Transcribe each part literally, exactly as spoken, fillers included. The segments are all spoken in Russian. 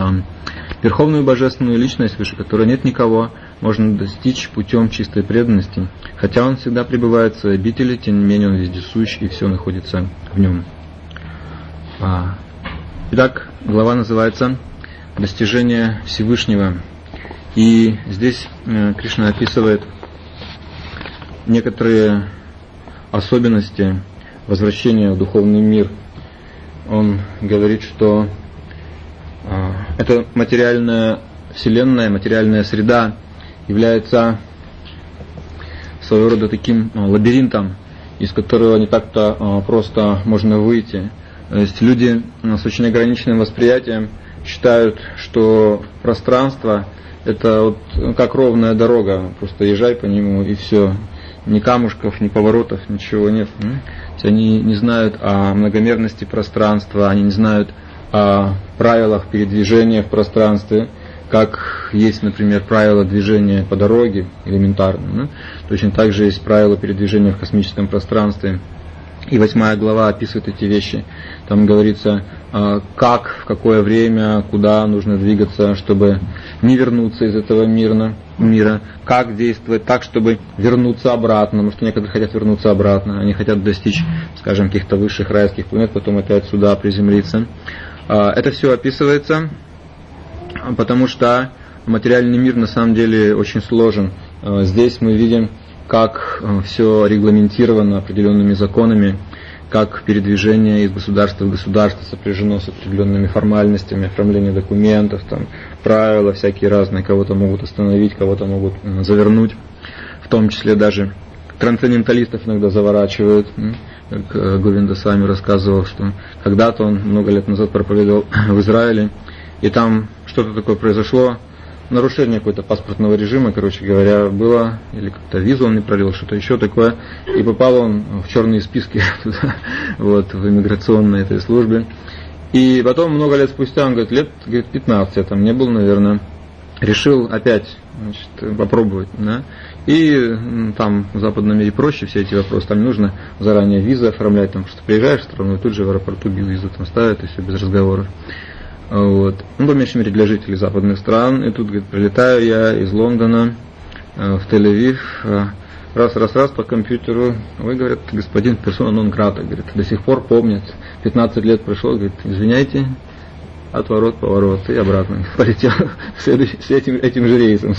там верховную божественную личность, выше которой нет никого, можно достичь путем чистой преданности. Хотя он всегда пребывает в своей обители, тем не менее он вездесущ, и все находится в нем. Итак, глава называется «Достижение Всевышнего». И здесь Кришна описывает некоторые особенности возвращения в духовный мир. Он говорит, что э, эта материальная вселенная, материальная среда является своего рода таким э, лабиринтом, из которого не так-то э, просто можно выйти. То есть люди э, с очень ограниченным восприятием считают, что пространство это вот как ровная дорога, просто езжай по нему и все. Ни камушков, ни поворотов, ничего нет. Они не знают о многомерности пространства, они не знают о правилах передвижения в пространстве, как есть, например, правила движения по дороге, элементарно. Точно так же есть правила передвижения в космическом пространстве. И восьмая глава описывает эти вещи. Там говорится, как, в какое время, куда нужно двигаться, чтобы не вернуться из этого мира, мира, как действовать так, чтобы вернуться обратно, потому что некоторые хотят вернуться обратно, они хотят достичь, скажем, каких-то высших райских планет, потом опять сюда приземлиться. Это все описывается, потому что материальный мир на самом деле очень сложен. Здесь мы видим, как все регламентировано определенными законами, как передвижение из государства в государство сопряжено с определенными формальностями, оформление документов, там, правила всякие разные, кого-то могут остановить, кого-то могут завернуть, в том числе даже трансценденталистов иногда заворачивают, как Говинда Свами рассказывал, что когда-то он много лет назад проповедовал в Израиле, и там что-то такое произошло, нарушение какого-то паспортного режима, короче говоря, было, или как-то визу он не пролил, что-то еще такое, и попал он в черные списки туда, вот, в иммиграционной этой службе. И потом, много лет спустя, он говорит, лет говорит, пятнадцать я там не был, наверное, решил опять, значит, попробовать, да. И там в западном мире проще все эти вопросы, там не нужно заранее визы оформлять, там, что приезжаешь в страну, и тут же в аэропорту визу там ставят, и все без разговоров. Вот. Ну, по меньшей мере, для жителей западных стран. И тут, говорит, прилетаю я из Лондона э, в Тель-Авив, э, раз-раз-раз по компьютеру. Вы, говорят, господин персона нон грата, говорит, до сих пор помнит. пятнадцать лет прошло, говорит, извиняйте, отворот, поворот, и обратно полетел с этим, этим же рейсом.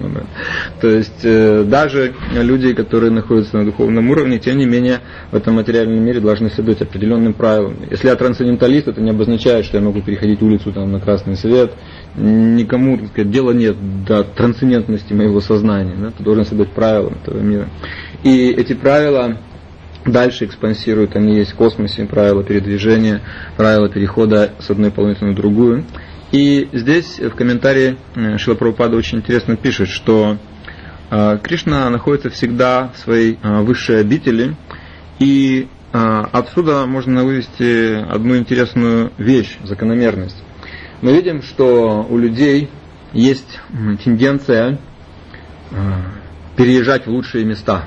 То есть э, даже люди, которые находятся на духовном уровне, тем не менее в этом материальном мире должны следовать определенным правилам. Если я трансценденталист, это не обозначает, что я могу переходить улицу там, на красный свет. Никому, так сказать, дела нет до трансцендентности моего сознания. Да? Ты должен следовать правилам этого мира. И эти правила дальше экспансируют, они есть в космосе, правила передвижения, правила перехода с одной планеты на другую. И здесь в комментарии Шрила Прабхупада очень интересно пишет, что э, Кришна находится всегда в своей э, высшей обители, и э, отсюда можно вывести одну интересную вещь, закономерность. Мы видим, что у людей есть тенденция э, переезжать в лучшие места.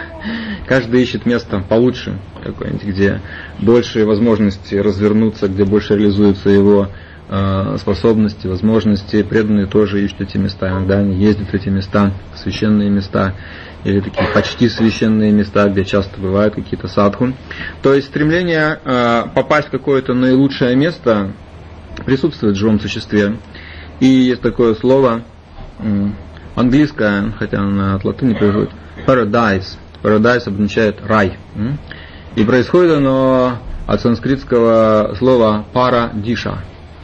Каждый ищет место получше, какое-нибудь, где больше возможности развернуться, где больше реализуются его э, способности, возможности. Преданные тоже ищут эти места. Иногда они ездят в эти места, священные места, или такие почти священные места, где часто бывают какие-то садху. То есть стремление э, попасть в какое-то наилучшее место присутствует в живом существе. И есть такое слово, э, английское, хотя оно от латыни происходит, paradise. Paradise обозначает рай. И происходит оно от санскритского слова пара-диша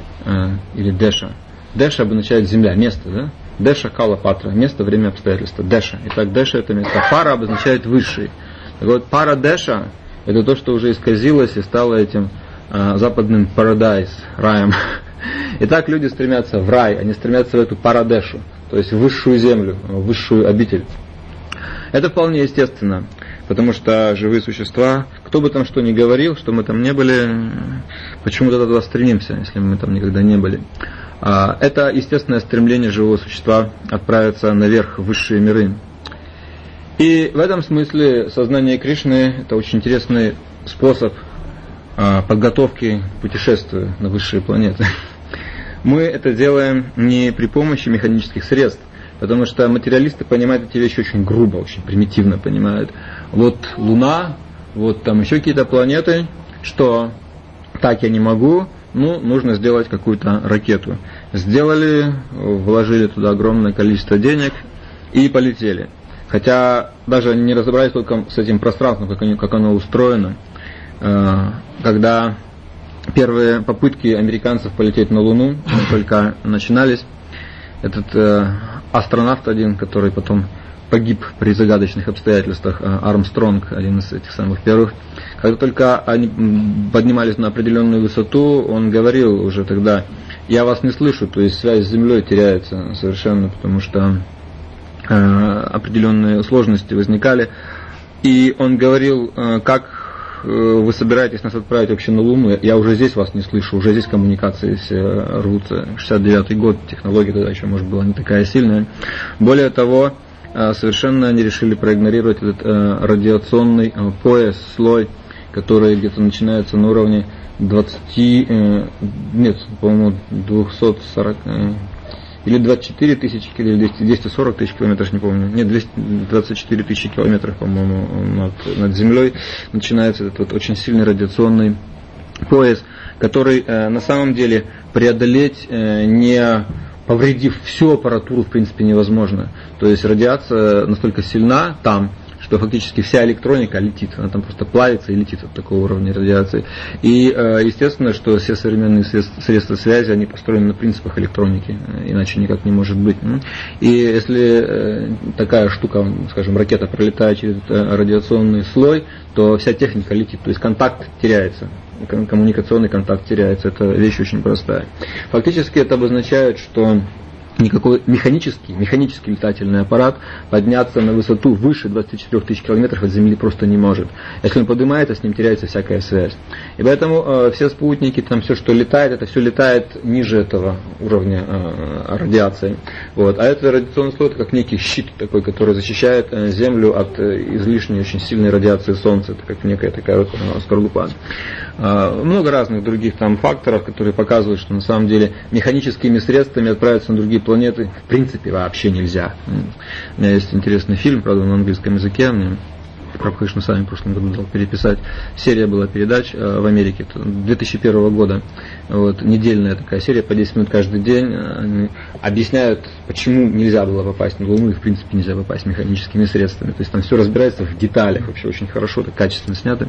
или деша. Деша обозначает земля, место, да? Деша кала патра, место, время, обстоятельства. Деша. Итак, деша это место. Пара обозначает высший. Так вот, пара-деша это то, что уже исказилось и стало этим а, западным paradise, раем. Итак, люди стремятся в рай, они стремятся в эту парадешу, то есть в высшую землю, в высшую обитель. Это вполне естественно, потому что живые существа, кто бы там что ни говорил, что мы там не были, почему-то туда стремимся, если мы там никогда не были. Это естественное стремление живого существа отправиться наверх в высшие миры. И в этом смысле сознание Кришны – это очень интересный способ подготовки к путешествию на высшие планеты. мы это делаем не при помощи механических средств, потому что материалисты понимают эти вещи очень грубо, очень примитивно понимают. Вот Луна, вот там еще какие-то планеты, что так я не могу, ну, нужно сделать какую-то ракету. Сделали, вложили туда огромное количество денег и полетели. Хотя даже не разобрались только с этим пространством, как, они, как оно устроено. Когда первые попытки американцев полететь на Луну только начинались, этот астронавт один, который потом погиб при загадочных обстоятельствах, Армстронг, один из этих самых первых, когда только они поднимались на определенную высоту, он говорил уже тогда: я вас не слышу, то есть связь с Землей теряется совершенно, потому что э, определенные сложности возникали. И он говорил: э, как вы собираетесь нас отправить вообще на Луну, я уже здесь вас не слышу, уже здесь коммуникации все рвутся. шестьдесят девятый год, технология тогда еще, может, была не такая сильная. Более того, совершенно они решили проигнорировать этот э, радиационный э, пояс, слой, который где-то начинается на уровне двадцати, э, нет, по-моему, двести сорок, э, или двадцать четыре тысячи, или двести, двести сорок тысяч километров, не помню, нет, двести двадцать четыре тысячи километров, по-моему, над, над Землей начинается этот вот очень сильный радиационный пояс, который э, на самом деле преодолеть э, не повредив всю аппаратуру, в принципе, невозможно. То есть радиация настолько сильна там, что фактически вся электроника летит, она там просто плавится и летит от такого уровня радиации. И естественно, что все современные средства связи, они построены на принципах электроники, иначе никак не может быть. И если такая штука, скажем, ракета пролетает через радиационный слой, то вся техника летит, то есть контакт теряется. Коммуникационный контакт теряется. Это вещь очень простая. Фактически это обозначает, что никакой механический, механический летательный аппарат подняться на высоту выше двадцати четырёх тысяч километров от Земли просто не может. Если он поднимается, с ним теряется всякая связь. И поэтому э, все спутники, там все, что летает, это все летает ниже этого уровня э, радиации. Вот. А это радиационный слой, это как некий щит такой, который защищает э, Землю от э, излишней, очень сильной радиации Солнца. Это как некая такая вот э, скорлупа. Э, много разных других там факторов, которые показывают, что на самом деле механическими средствами отправиться на другие планеты в принципе вообще нельзя. У меня есть интересный фильм, правда, на английском языке, мне Прабхакришна Сами в прошлом году дал переписать. Серия была передач в Америке две тысячи первого года. Вот, недельная такая серия, по десять минут каждый день. Они объясняют, почему нельзя было попасть на Луну и в принципе нельзя попасть механическими средствами. То есть там все разбирается в деталях, вообще очень хорошо, так качественно снято.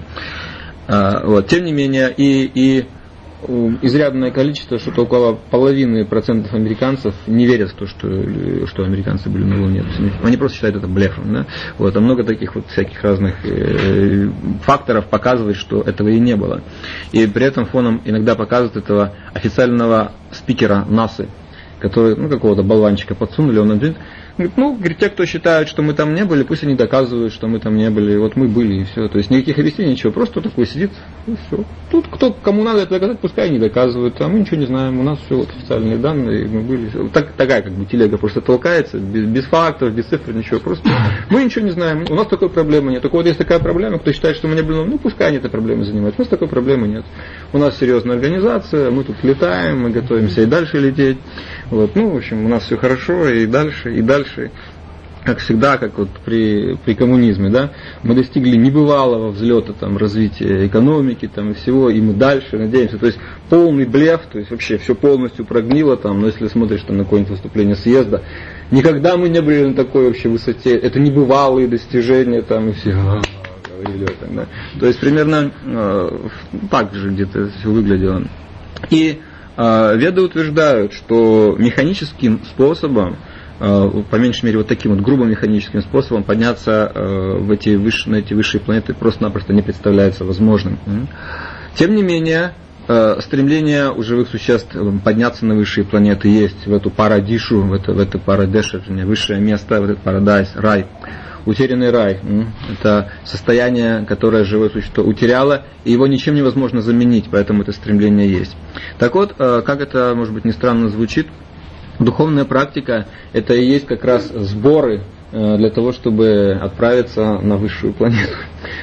Вот, тем не менее, и, и изрядное количество, что-то около половины процентов американцев не верят в то, что, что американцы были на Луне. Они просто считают это блефом. Да? Вот, а много таких вот всяких разных э, факторов показывает, что этого и не было. И при этом фоном иногда показывают этого официального спикера НАСА, который, ну, какого-то болванчика подсунули, он говорит, ну, говорит, те, кто считают, что мы там не были, пусть они доказывают, что мы там не были, вот мы были, и все. То есть никаких объяснений, ничего, просто такой сидит, и все. Тут кто, кому надо это доказать, пускай они доказывают, а мы ничего не знаем, у нас все вот официальные данные, мы были. Так, такая как бы телега просто толкается, без, без фактов, без цифр, ничего, просто мы ничего не знаем, у нас такой проблемы нет. Только вот есть такая проблема, кто считает, что мы не были, ну, пускай они этой проблемой занимаются, у нас такой проблемы нет. У нас серьезная организация, мы тут летаем, мы готовимся и дальше лететь. Вот, ну, в общем, у нас все хорошо, и дальше, и дальше, как всегда, как вот при, при коммунизме, да, мы достигли небывалого взлета, там, развития экономики, там, и всего, и мы дальше надеемся, то есть полный блеф, то есть вообще все полностью прогнило, там, но если смотришь там, на какое-нибудь выступление съезда, никогда мы не были на такой вообще высоте, это небывалые достижения, там, и все, говорили, там, да. То есть примерно э, так же где-то все выглядело. И Веды утверждают, что механическим способом, по меньшей мере вот таким вот грубо механическим способом подняться в эти выш... на эти высшие планеты просто-напросто не представляется возможным. Тем не менее, стремление у живых существ подняться на высшие планеты есть, в эту парадишу, в это, в это парадеша, высшее место, в этот парадайс, рай. Утерянный рай. Это состояние, которое живое существо утеряло, и его ничем невозможно заменить, поэтому это стремление есть. Так вот, как это, может быть, не странно звучит, духовная практика – это и есть как раз сборы для того, чтобы отправиться на высшую планету.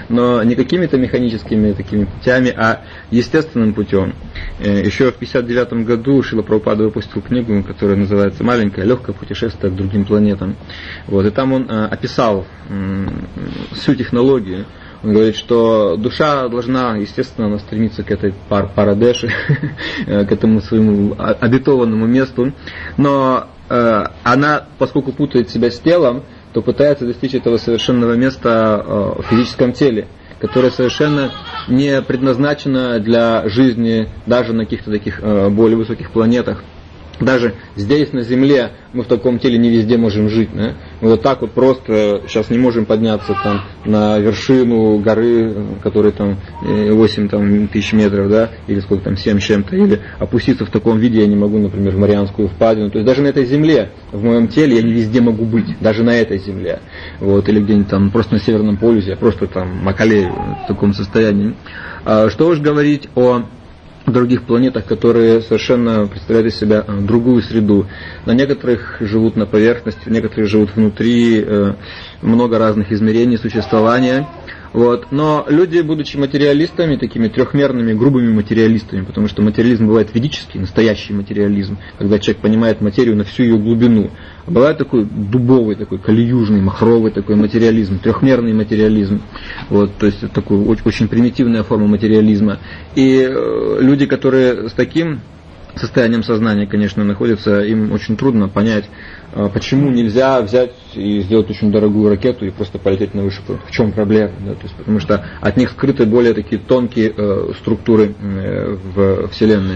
но не какими-то механическими такими путями, а естественным путем. Еще в пятьдесят девятом году Шрила Прабхупада выпустил книгу, которая называется «Маленькое легкое путешествие к другим планетам». Вот, и там он описал всю технологию. Он говорит, что душа должна, естественно, она стремиться к этой пар парадеше, к этому своему обетованному месту, но э, она, поскольку путает себя с телом, то пытается достичь этого совершенного места э, в физическом теле, которое совершенно не предназначено для жизни даже на каких-то таких э, более высоких планетах. Даже здесь, на Земле, мы в таком теле не везде можем жить. Да? Мы вот так вот просто сейчас не можем подняться там, на вершину горы, которая там восемь там, тысяч метров, да? Или сколько там, семь с чем-то, или опуститься в таком виде я не могу, например, в Марианскую впадину. То есть даже на этой Земле, в моем теле, я не везде могу быть, даже на этой Земле. Вот, или где-нибудь там просто на Северном полюсе, я просто там макалею в таком состоянии. А что уж говорить о других планетах, которые совершенно представляют из себя другую среду. На некоторых живут на поверхности, некоторые живут внутри, много разных измерений существования. Вот. Но люди, будучи материалистами, такими трехмерными, грубыми материалистами, потому что материализм бывает ведический, настоящий материализм, когда человек понимает материю на всю ее глубину. А бывает такой дубовый, такой калиюжный, махровый такой материализм, трехмерный материализм. Вот, то есть такая очень, очень примитивная форма материализма. И э, люди, которые с таким состоянием сознания, конечно, находятся, им очень трудно понять, почему нельзя взять и сделать очень дорогую ракету и просто полететь на высший планету. В чем проблема? Да? То есть, потому что от них скрыты более такие тонкие э, структуры э, в Вселенной.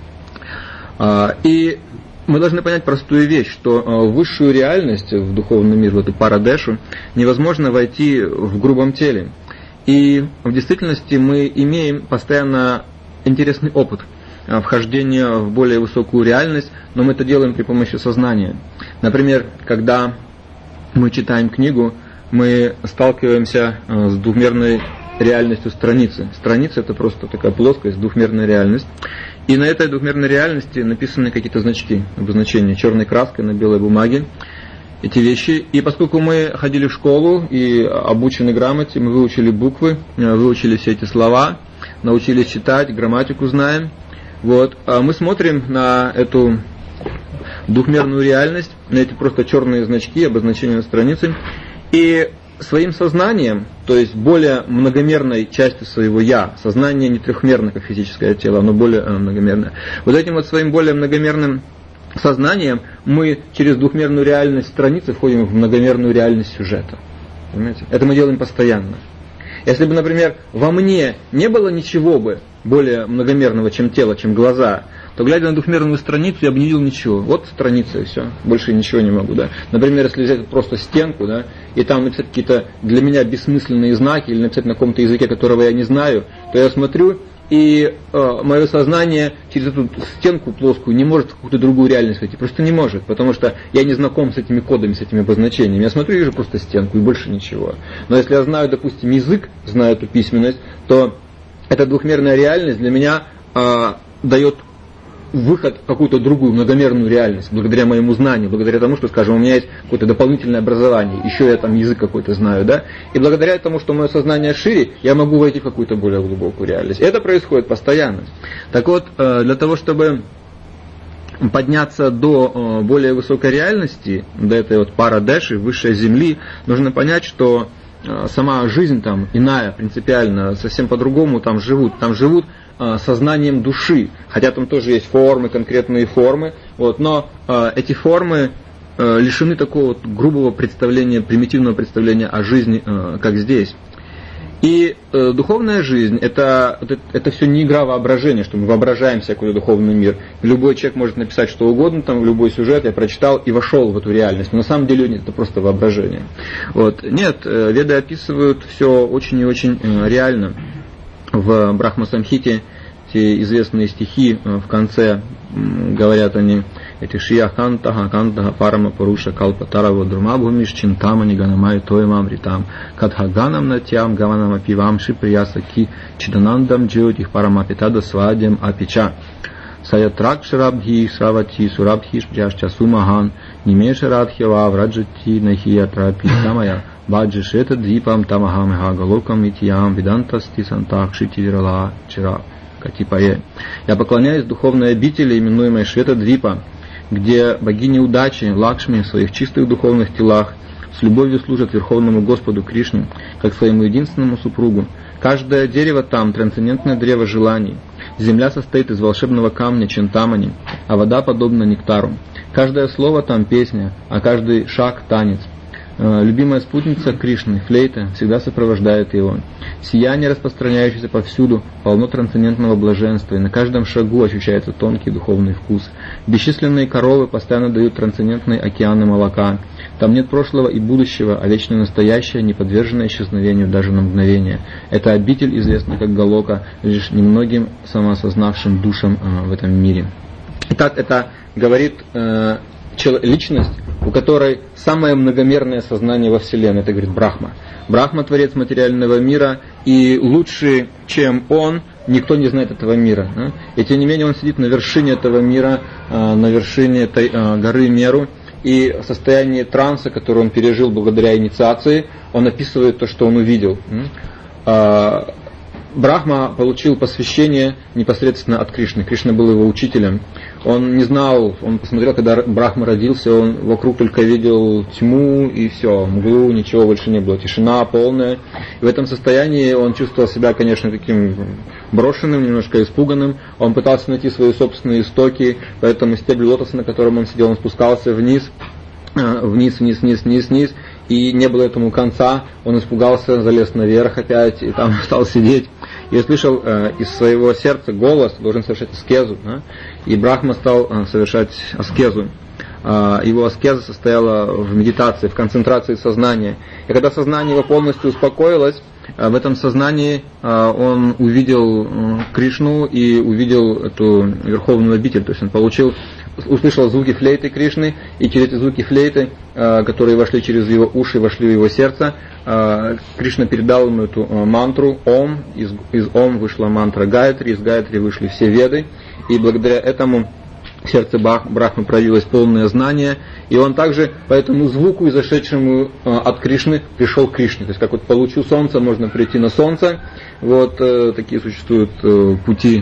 А, и мы должны понять простую вещь, что э, в высшую реальность, в духовный мир, в эту парадешу, невозможно войти в грубом теле. И в действительности мы имеем постоянно интересный опыт вхождения в более высокую реальность, но мы это делаем при помощи сознания. Например, когда мы читаем книгу, мы сталкиваемся с двухмерной реальностью страницы. Страница — это просто такая плоскость, двухмерная реальность. И на этой двухмерной реальности написаны какие-то значки, обозначения черной краской на белой бумаге. Эти вещи. И поскольку мы ходили в школу и обучены грамоте, мы выучили буквы, выучили все эти слова, научились читать, грамматику знаем. Вот, а мы смотрим на эту двухмерную реальность, на эти просто черные значки, обозначения на странице, и своим сознанием, то есть более многомерной частью своего «я», сознание не трехмерно, как физическое тело, оно более многомерное, вот этим вот своим более многомерным сознанием мы через двухмерную реальность страницы входим в многомерную реальность сюжета. Понимаете? Это мы делаем постоянно. Если бы, например, во мне не было ничего бы более многомерного, чем тело, чем глаза, то, глядя на двухмерную страницу, я бы не видел ничего. Вот страница и все. Больше ничего не могу. Да. Например, если взять просто стенку, да, и там написать какие-то для меня бессмысленные знаки, или написать на каком-то языке, которого я не знаю, то я смотрю, и э, мое сознание через эту стенку плоскую не может в какую-то другую реальность войти. Просто не может, потому что я не знаком с этими кодами, с этими обозначениями. Я смотрю и вижу просто стенку, и больше ничего. Но если я знаю, допустим, язык, знаю эту письменность, то эта двухмерная реальность для меня э, дает выход в какую-то другую многомерную реальность, благодаря моему знанию, благодаря тому, что, скажем, у меня есть какое-то дополнительное образование, еще я там язык какой-то знаю, да, и благодаря тому, что мое сознание шире, я могу войти в какую-то более глубокую реальность. Это происходит постоянно. Так вот, для того, чтобы подняться до более высокой реальности, до этой вот парадеши, высшей земли, нужно понять, что сама жизнь там иная, принципиально, совсем по-другому там живут. Там живут сознанием души, хотя там тоже есть формы, конкретные формы, вот, но э, эти формы э, лишены такого вот грубого представления, примитивного представления о жизни, э, как здесь. И э, духовная жизнь это, это, это все не игра воображения, что мы воображаем себе какой-то духовный мир. Любой человек может написать что угодно, там, любой сюжет я прочитал и вошел в эту реальность. Но на самом деле нет, это просто воображение. Вот. Нет, э, веды описывают все очень и очень э, реально. В Брахма-самхите те известные стихи в конце говорят они, эти шия кантаха кантаха парама паруша калпатарава друмабхумиш чинтамани ганамай тоемам ритам катхаганам натям гаванам апивам шиприяса ки чиданандам джиотих парамапитада свадьям апича саятрак шрабхи сравати сурабхи шпряшча сумахан нимеша радхьява враджати нахия трапи самая Баджи Швета Двипам Тамахамеха Галокам Итьям Видантасти Сантакшити Вирала Чира Катипае. Я поклоняюсь духовной обители, именуемой Швета Двипа, где богини удачи, Лакшми, в своих чистых духовных телах с любовью служат Верховному Господу Кришне, как своему единственному супругу. Каждое дерево там — трансцендентное древо желаний. Земля состоит из волшебного камня Чинтамани, а вода подобна нектару. Каждое слово там — песня, а каждый шаг — танец. Любимая спутница Кришны, флейта, всегда сопровождает его. Сияние, распространяющееся повсюду, полно трансцендентного блаженства, и на каждом шагу ощущается тонкий духовный вкус. Бесчисленные коровы постоянно дают трансцендентные океаны молока. Там нет прошлого и будущего, а вечное настоящее, не подверженное исчезновению даже на мгновение. Эта обитель известна как Галока лишь немногим самоосознавшим душам э, в этом мире. Итак, это говорит э, личность, у которой самое многомерное сознание во Вселенной, это говорит Брахма. Брахма — творец материального мира, и лучше, чем он, никто не знает этого мира. Да? И тем не менее он сидит на вершине этого мира, э, на вершине этой э, горы Меру, и в состоянии транса, который он пережил благодаря инициации, он описывает то, что он увидел. Брахма получил посвящение непосредственно от Кришны. Кришна был его учителем. Он не знал, он посмотрел, когда Брахма родился, он вокруг только видел тьму и все, мглу, ничего больше не было, тишина полная. И в этом состоянии он чувствовал себя, конечно, таким брошенным, немножко испуганным. Он пытался найти свои собственные истоки, поэтому стебель лотоса, на котором он сидел, он спускался вниз, вниз, вниз, вниз, вниз, вниз. И не было этому конца, он испугался, залез наверх опять, и там стал сидеть. И услышал э, из своего сердца голос, должен совершать аскезу. Да? И Брахма стал э, совершать аскезу. Э, его аскеза состояла в медитации, в концентрации сознания. И когда сознание его полностью успокоилось, э, в этом сознании э, он увидел э, Кришну и увидел эту верховную обитель. То есть он получил, услышал звуки флейты Кришны, и через эти звуки флейты, э, которые вошли через его уши, вошли в его сердце, э, Кришна передал ему эту э, мантру Ом, из, из Ом вышла мантра Гайатри, из Гайатри вышли все веды, и благодаря этому в сердце Брахмы проявилось полное знание, и он также по этому звуку, изошедшему э, от Кришны, пришел к Кришне. То есть как вот по лучу солнца можно прийти на солнце, вот э, такие существуют э, пути.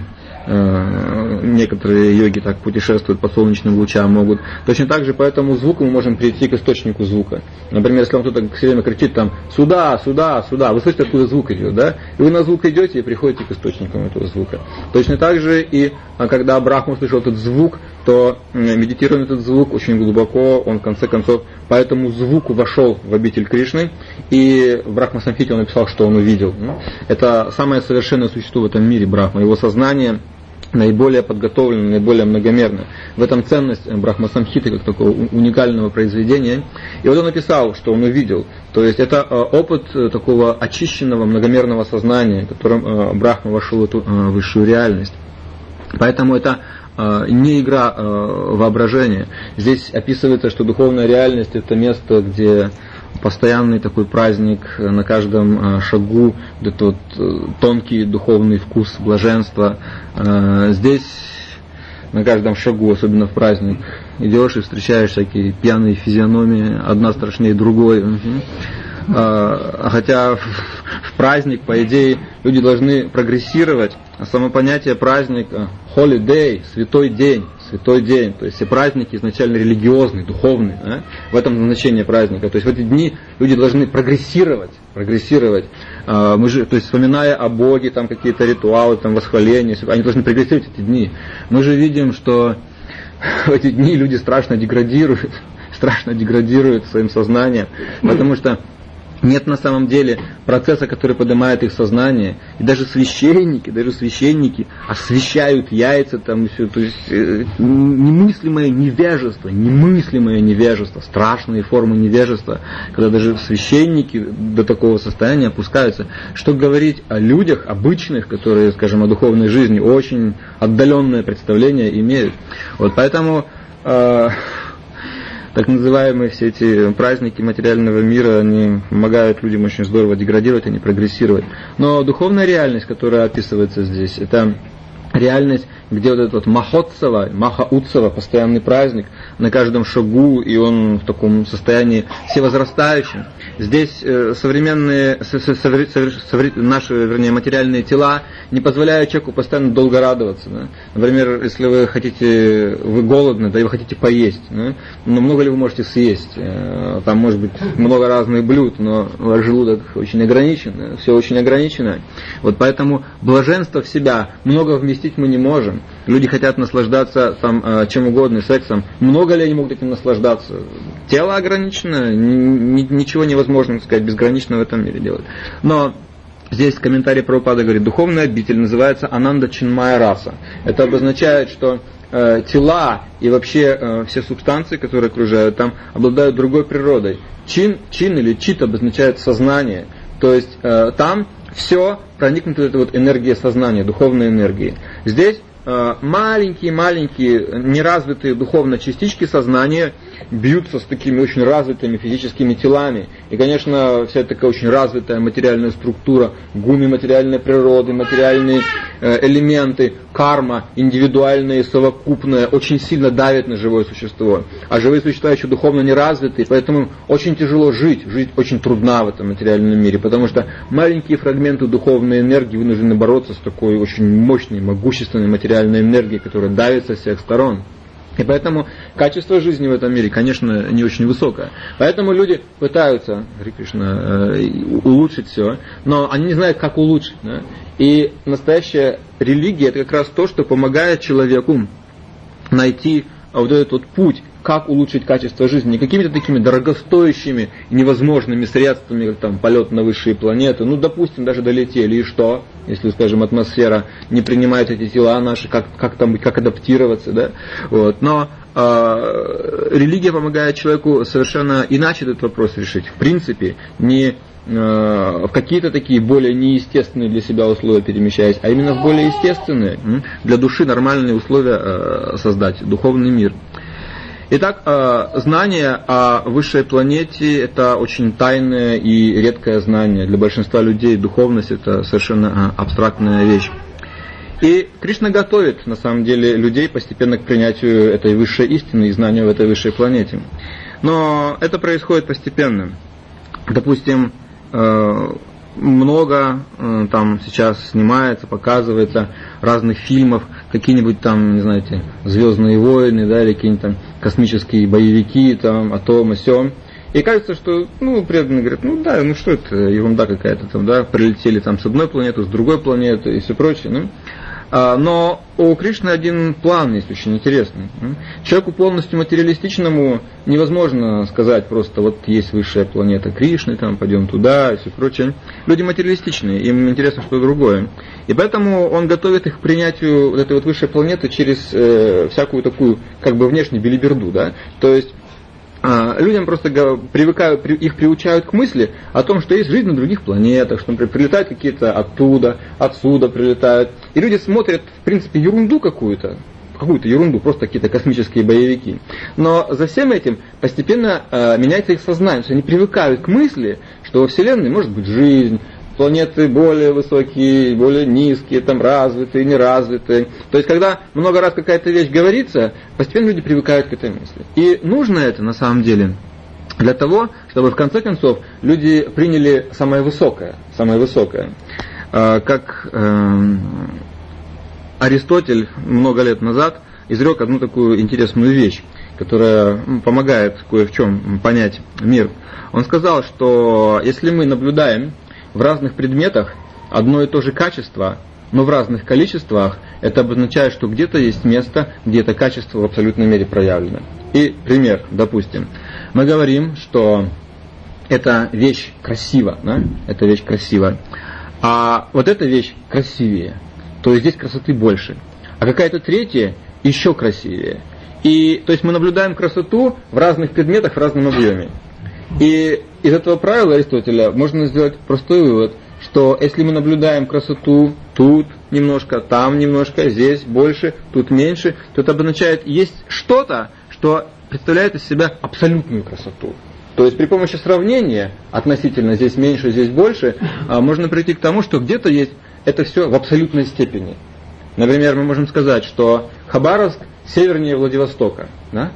Некоторые йоги так путешествуют по солнечным лучам могут. Точно так же по этому звуку мы можем прийти к источнику звука. Например, если вам кто-то все время кричит там «сюда, сюда, сюда», вы слышите, откуда звук идет, да? И вы на звук идете и приходите к источнику этого звука. Точно так же и когда Брахма услышал этот звук, то медитируя на этот звук очень глубоко, он в конце концов по этому звуку вошел в обитель Кришны, и в Брахма Самхите он написал, что он увидел. Это самое совершенное существо в этом мире Брахма. Его сознание наиболее подготовлено, наиболее многомерно. В этом ценность Брахма Самхиты как такого уникального произведения. И вот он написал, что он увидел. То есть это опыт такого очищенного многомерного сознания, которым Брахма вошел в эту высшую реальность. Поэтому это не игра воображения. Здесь описывается, что духовная реальность — это место, где постоянный такой праздник, на каждом шагу этот вот тонкий духовный вкус блаженства. Здесь на каждом шагу, особенно в праздник, идешь и встречаешь всякие пьяные физиономии, одна страшнее другой. Хотя в праздник, по идее, люди должны прогрессировать, а само понятие праздник, holy day, святой день, святой день, то есть все праздники изначально религиозные, духовные, да? В этом значение праздника. То есть в эти дни люди должны прогрессировать, прогрессировать. Мы же, то есть вспоминая о Боге, там какие-то ритуалы, там восхваления, они должны прогрессировать эти дни. Мы же видим, что в эти дни люди страшно деградируют, страшно деградируют своим сознанием, потому что нет на самом деле процесса, который поднимает их сознание. И даже священники, даже священники освящают яйца, там все, то есть э, немыслимое невежество, немыслимое невежество, страшные формы невежества, когда даже священники до такого состояния опускаются. Что говорить о людях обычных, которые, скажем, о духовной жизни очень отдаленное представление имеют. Вот поэтому э, так называемые все эти праздники материального мира, они помогают людям очень здорово деградировать, а не прогрессировать. Но духовная реальность, которая описывается здесь, это реальность где вот этот вот Махотсава, Маха-Утсава, постоянный праздник на каждом шагу, и он в таком состоянии всевозрастающем. Здесь э, современные, со, со, со, со, наши, вернее, материальные тела не позволяют человеку постоянно долго радоваться. Да? Например, если вы хотите, вы голодны, да, и вы хотите поесть, да? Но много ли вы можете съесть? Э, там может быть много разных блюд, но ваш желудок очень ограничен, да? Все очень ограничено. Вот поэтому блаженство в себя много вместить мы не можем. Люди хотят наслаждаться там, э, чем угодно, сексом. Много ли они могут этим наслаждаться? Тело ограничено, ни, ничего невозможно. Можно, так сказать, безгранично в этом мире делать. Но здесь комментарий Прабхупады говорит, духовная обитель называется Ананда Чинмая Раса. Это обозначает, что э, тела и вообще э, все субстанции, которые окружают там, обладают другой природой. Чин, чин или чит обозначает сознание. То есть э, там все проникнуто этой вот энергией сознания, духовной энергии. Здесь маленькие-маленькие неразвитые духовно частички сознания бьются с такими очень развитыми физическими телами. И, конечно, вся такая очень развитая материальная структура, гуны материальной природы, материальные элементы, карма, индивидуальные, совокупные, очень сильно давят на живое существо. А живые существа еще духовно не развиты, поэтому очень тяжело жить. Жить очень трудно в этом материальном мире, потому что маленькие фрагменты духовной энергии вынуждены бороться с такой очень мощной, могущественной материальной энергией, которая давит со всех сторон. И поэтому качество жизни в этом мире, конечно, не очень высокое. Поэтому люди пытаются, Харе Кришна, улучшить все, но они не знают, как улучшить. Да? И настоящая религия — это как раз то, что помогает человеку найти вот этот вот путь, как улучшить качество жизни, не какими-то такими дорогостоящими и невозможными средствами, как там полет на высшие планеты. Ну, допустим, даже долетели, и что? Если, скажем, атмосфера не принимает эти тела наши, как, как там, как адаптироваться, да? Вот. Но э, религия помогает человеку совершенно иначе этот вопрос решить. В принципе, не в какие-то такие более неестественные для себя условия перемещаясь, а именно в более естественные, для души нормальные условия создать, духовный мир. Итак, знание о высшей планете — это очень тайное и редкое знание. Для большинства людей духовность — это совершенно абстрактная вещь. И Кришна готовит, на самом деле, людей постепенно к принятию этой высшей истины и знанию в этой высшей планете. Но это происходит постепенно. Допустим, много там сейчас снимается, показывается разных фильмов, какие-нибудь там, не знаете, «Звездные войны», да, или какие-нибудь там космические боевики, там, о том, о сём. И кажется, что, ну, преданные говорят, ну да, ну что это, ерунда какая-то там, да, прилетели там с одной планеты, с другой планеты и все прочее, ну. Но у Кришны один план есть очень интересный. Человеку полностью материалистичному невозможно сказать просто, вот есть высшая планета Кришны, там пойдем туда и все прочее. Люди материалистичные, им интересно что-то другое. И поэтому он готовит их к принятию вот этой вот высшей планеты через э, всякую такую, как бы внешнюю белиберду, да. То есть людям просто привыкают, их приучают к мысли о том, что есть жизнь на других планетах, что, например, прилетают какие-то оттуда, отсюда прилетают. И люди смотрят, в принципе, ерунду какую-то, какую-то ерунду, просто какие-то космические боевики. Но за всем этим постепенно э, меняется их сознание, что они привыкают к мысли, что во Вселенной может быть жизнь, планеты более высокие, более низкие, там развитые, неразвитые. То есть, когда много раз какая-то вещь говорится, постепенно люди привыкают к этой мысли. И нужно это, на самом деле, для того, чтобы в конце концов люди приняли самое высокое. Самое высокое. Как Аристотель много лет назад изрек одну такую интересную вещь, которая помогает кое в чем понять мир. Он сказал, что если мы наблюдаем в разных предметах одно и то же качество, но в разных количествах, это обозначает, что где-то есть место, где это качество в абсолютной мере проявлено. И пример, допустим, мы говорим, что эта вещь красива, да? Эта вещь красива, а вот эта вещь красивее, то есть здесь красоты больше, а какая-то третья еще красивее. И, то есть мы наблюдаем красоту в разных предметах в разном объеме. И из этого правила Аристотеля можно сделать простой вывод, что если мы наблюдаем красоту тут немножко, там немножко, здесь больше, тут меньше, то это обозначает, есть что-то, что представляет из себя абсолютную красоту. То есть при помощи сравнения относительно здесь меньше, здесь больше, можно прийти к тому, что где-то есть это все в абсолютной степени. Например, мы можем сказать, что Хабаровск севернее Владивостока, да?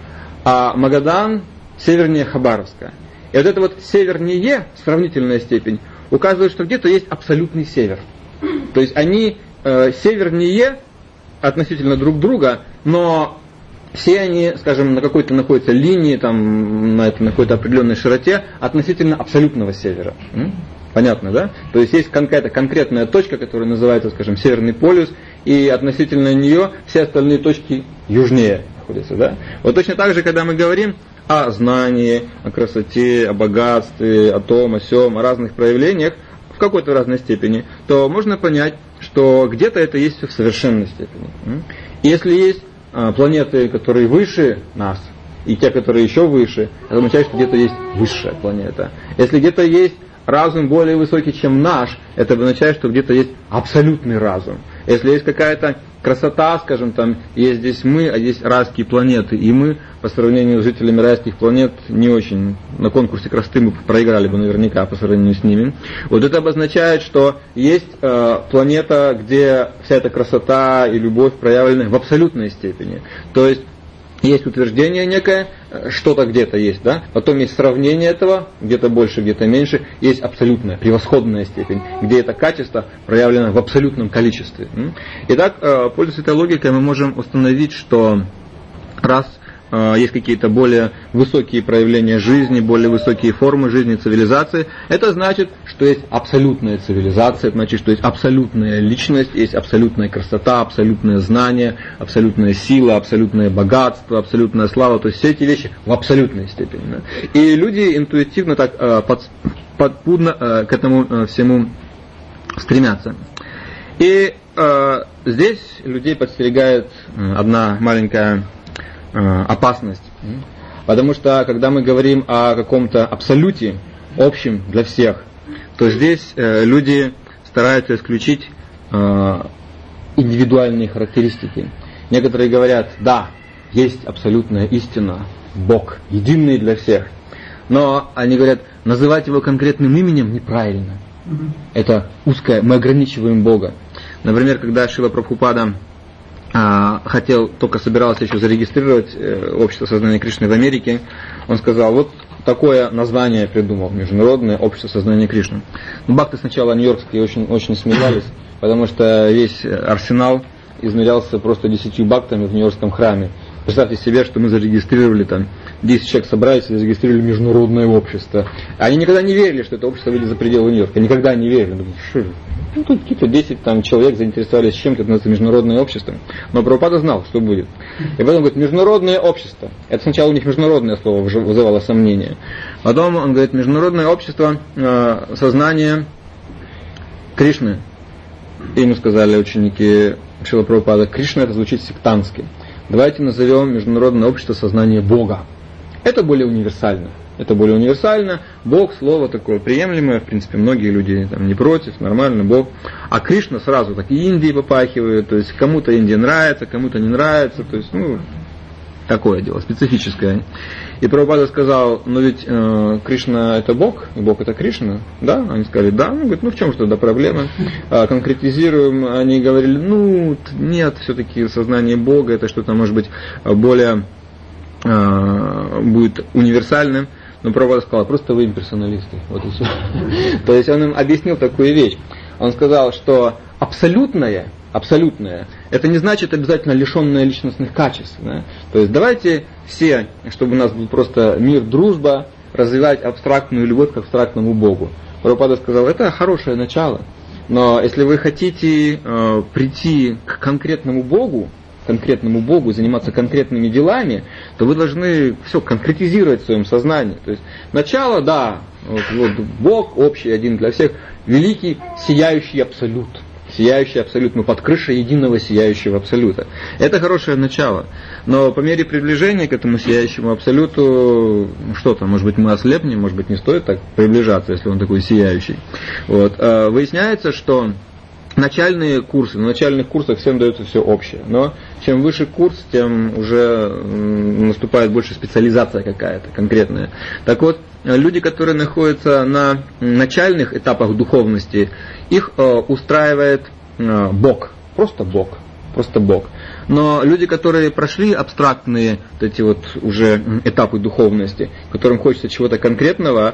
А Магадан севернее Хабаровска. И вот это вот севернее, сравнительная степень, указывает, что где-то есть абсолютный север. То есть они э, севернее относительно друг друга, но все они, скажем, на какой-то находятся линии, там, на, на какой-то определенной широте относительно абсолютного севера. М? Понятно, да? То есть есть какая-то конкретная точка, которая называется, скажем, Северный полюс, и относительно нее все остальные точки южнее находятся, да? Вот точно так же, когда мы говорим о знании, о красоте, о богатстве, о том, о сём, о разных проявлениях в какой-то разной степени, то можно понять, что где-то это есть в совершенной степени. И если есть планеты, которые выше нас, и те, которые еще выше, это означает, что где-то есть высшая планета. Если где-то есть разум более высокий, чем наш, это означает, что где-то есть абсолютный разум. Если есть какая-то красота, скажем, там, есть здесь мы, а есть райские планеты, и мы, по сравнению с жителями райских планет, не очень, на конкурсе красоты мы проиграли бы наверняка по сравнению с ними. Вот это обозначает, что есть э, планета, где вся эта красота и любовь проявлены в абсолютной степени. То есть, есть утверждение некое, что-то где-то есть, да? Потом есть сравнение этого, где-то больше, где-то меньше, есть абсолютная, превосходная степень, где это качество проявлено в абсолютном количестве. Итак, пользуясь этой логикой, мы можем установить, что раз есть какие-то более высокие проявления жизни, более высокие формы жизни, цивилизации, это значит, что есть абсолютная цивилизация, это значит, что есть абсолютная личность, есть абсолютная красота, абсолютное знание, абсолютная сила, абсолютное богатство, абсолютная слава, то есть все эти вещи в абсолютной степени. Да? И люди интуитивно так под, подпудно к этому всему стремятся. И э, здесь людей подстерегает одна маленькая опасность. Потому что, когда мы говорим о каком-то абсолюте, общем для всех, то здесь э, люди стараются исключить э, индивидуальные характеристики. Некоторые говорят, да, есть абсолютная истина, Бог, единый для всех. Но они говорят, называть его конкретным именем неправильно. Это узкое, мы ограничиваем Бога. Например, когда Шрила Прабхупада хотел, только собирался еще зарегистрировать общество сознания Кришны в Америке, он сказал, вот такое название придумал, Международное общество сознания Кришны. Ну, бхакты сначала нью-йоркские очень, очень смеялись, потому что весь арсенал измерялся просто десятью бхактами в нью-йоркском храме. Представьте себе, что мы зарегистрировали там, десять человек собрались и зарегистрировали международное общество. Они никогда не верили, что это общество выйдет за пределы Нью-Йорка. Никогда не верили. Думали, что ну, тут какие-то десять там, человек заинтересовались чем-то, это называется международное общество. Но Прабхупада знал, что будет. И потом говорит, международное общество. Это сначала у них международное слово вызывало сомнения. Потом он говорит, международное общество э, сознания Кришны. И ему сказали ученики Шрила Прабхупада, Кришна это звучит сектантски. Давайте назовем Международное общество сознания Бога. Это более универсально. Это более универсально. Бог, слово такое приемлемое. В принципе, многие люди там не против, нормально, Бог. А Кришна сразу так и Индии попахивает. То есть кому-то Индия нравится, кому-то не нравится. То есть, ну, такое дело, специфическое. И Прабхупада сказал, но ведь э, Кришна это Бог, и Бог это Кришна, да? Они сказали, да. Он говорит, ну в чем же тогда проблема? А, конкретизируем, они говорили, ну нет, все-таки сознание Бога, это что-то может быть более, э, будет универсальным. Но Прабхупада сказал, просто вы имперсоналисты. Вот и все. То есть он им объяснил такую вещь. Он сказал, что абсолютное, абсолютное, это не значит обязательно лишенное личностных качеств. Да? То есть давайте все, чтобы у нас был просто мир, дружба, развивать абстрактную любовь к абстрактному Богу. Прабхупада сказал, это хорошее начало, но если вы хотите э, прийти к конкретному Богу, конкретному Богу, заниматься конкретными делами, то вы должны все конкретизировать в своем сознании. То есть начало, да, вот, вот Бог общий, один для всех, великий, сияющий абсолют. Сияющий абсолют, мы под крышей единого сияющего абсолюта. Это хорошее начало. Но по мере приближения к этому сияющему абсолюту, что-то, может быть, мы ослепнем, может быть, не стоит так приближаться, если он такой сияющий. Вот. Выясняется, что начальные курсы, на начальных курсах всем дается все общее. Но чем выше курс, тем уже наступает больше специализация какая-то конкретная. Так вот, люди, которые находятся на начальных этапах духовности, их устраивает Бог. просто Бог. Просто Бог. Но люди, которые прошли абстрактные вот эти вот уже этапы духовности, которым хочется чего-то конкретного,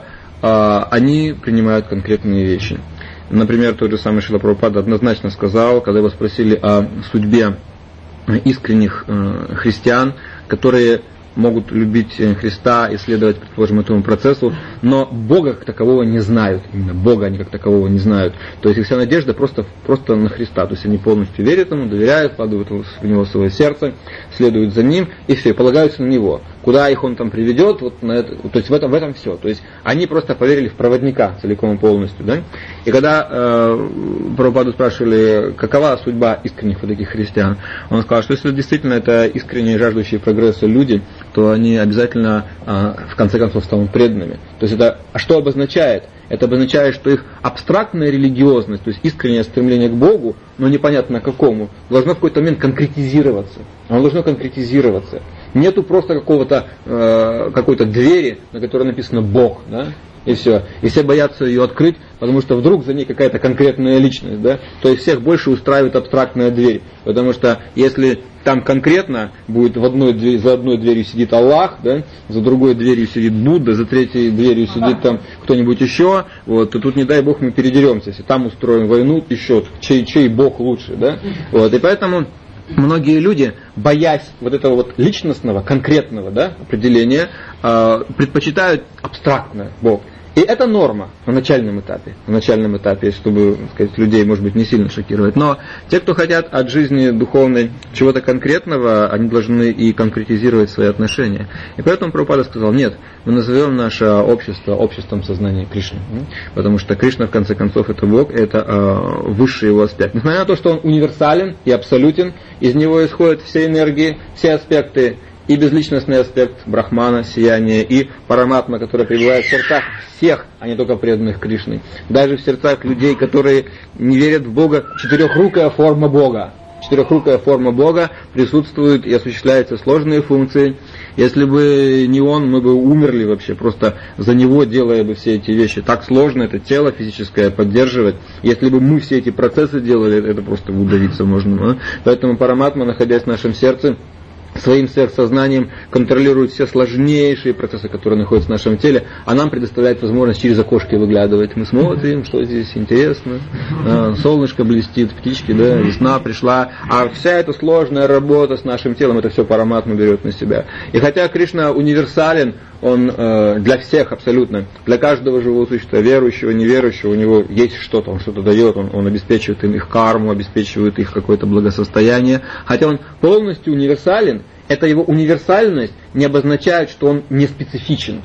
они принимают конкретные вещи. Например, тот же самый Шрила Прабхупада однозначно сказал, когда его спросили о судьбе искренних христиан, которые могут любить Христа и следовать, предположим, этому процессу, но Бога как такового не знают. Именно Бога они как такового не знают. То есть их вся надежда просто, просто на Христа. То есть они полностью верят Ему, доверяют, вкладывают в Него свое сердце, следуют за Ним и все, и полагаются на Него. Куда их Он там приведет, вот на это, то есть в этом, в этом все. То есть они просто поверили в проводника целиком и полностью. Да? И когда э, Прабхупаду спрашивали, какова судьба искренних вот таких христиан, он сказал, что если действительно это искренние, жаждущие прогресса люди, то они обязательно э, в конце концов станут преданными. То есть это, а что обозначает? Это обозначает, что их абстрактная религиозность, то есть искреннее стремление к Богу, но непонятно какому, должно в какой-то момент конкретизироваться. Оно должно конкретизироваться. Нету просто какого-то, э, какой-то двери, на которой написано Бог, да? И все. И все боятся ее открыть, потому что вдруг за ней какая-то конкретная личность, да? То есть всех больше устраивает абстрактная дверь. Потому что если там конкретно будет в одной двери, за одной дверью сидит Аллах, да? За другой дверью сидит Будда, за третьей дверью сидит там кто-нибудь еще, вот, то тут, не дай Бог, мы передеремся. Если там устроим войну, еще чей, чей Бог лучше, да? Вот, и поэтому многие люди, боясь вот этого вот личностного, конкретного, да, определения, э, предпочитают абстрактное Бог. И это норма на начальном этапе, на начальном этапе, чтобы, сказать, людей, может быть, не сильно шокировать. Но те, кто хотят от жизни духовной чего-то конкретного, они должны и конкретизировать свои отношения. И поэтому Прабхупада сказал, нет, мы назовем наше общество обществом сознания Кришны. Потому что Кришна, в конце концов, это Бог, это э, высший его аспект. Несмотря на то, что он универсален и абсолютен, из него исходят все энергии, все аспекты, и безличностный аспект Брахмана, сияние, и Параматма, который пребывает в сердцах всех, а не только преданных Кришны. Даже в сердцах людей, которые не верят в Бога, четырехрукая форма Бога. Четырехрукая форма Бога присутствует и осуществляются сложные функции. Если бы не Он, мы бы умерли вообще, просто за Него делая бы все эти вещи. Так сложно это тело физическое поддерживать. Если бы мы все эти процессы делали, это просто удавиться можно. Да? Поэтому Параматма, находясь в нашем сердце, своим сверхсознанием контролирует все сложнейшие процессы, которые находятся в нашем теле, а нам предоставляет возможность через окошки выглядывать. Мы смотрим, что здесь интересно, солнышко блестит, птички, да, весна пришла, а вся эта сложная работа с нашим телом, это все Параматма берет на себя. И хотя Кришна универсален, он э, для всех абсолютно, для каждого живого существа, верующего, неверующего, у него есть что-то, он что-то дает, он, он обеспечивает им их карму, обеспечивает их какое-то благосостояние. Хотя он полностью универсален, эта его универсальность не обозначает, что он не специфичен.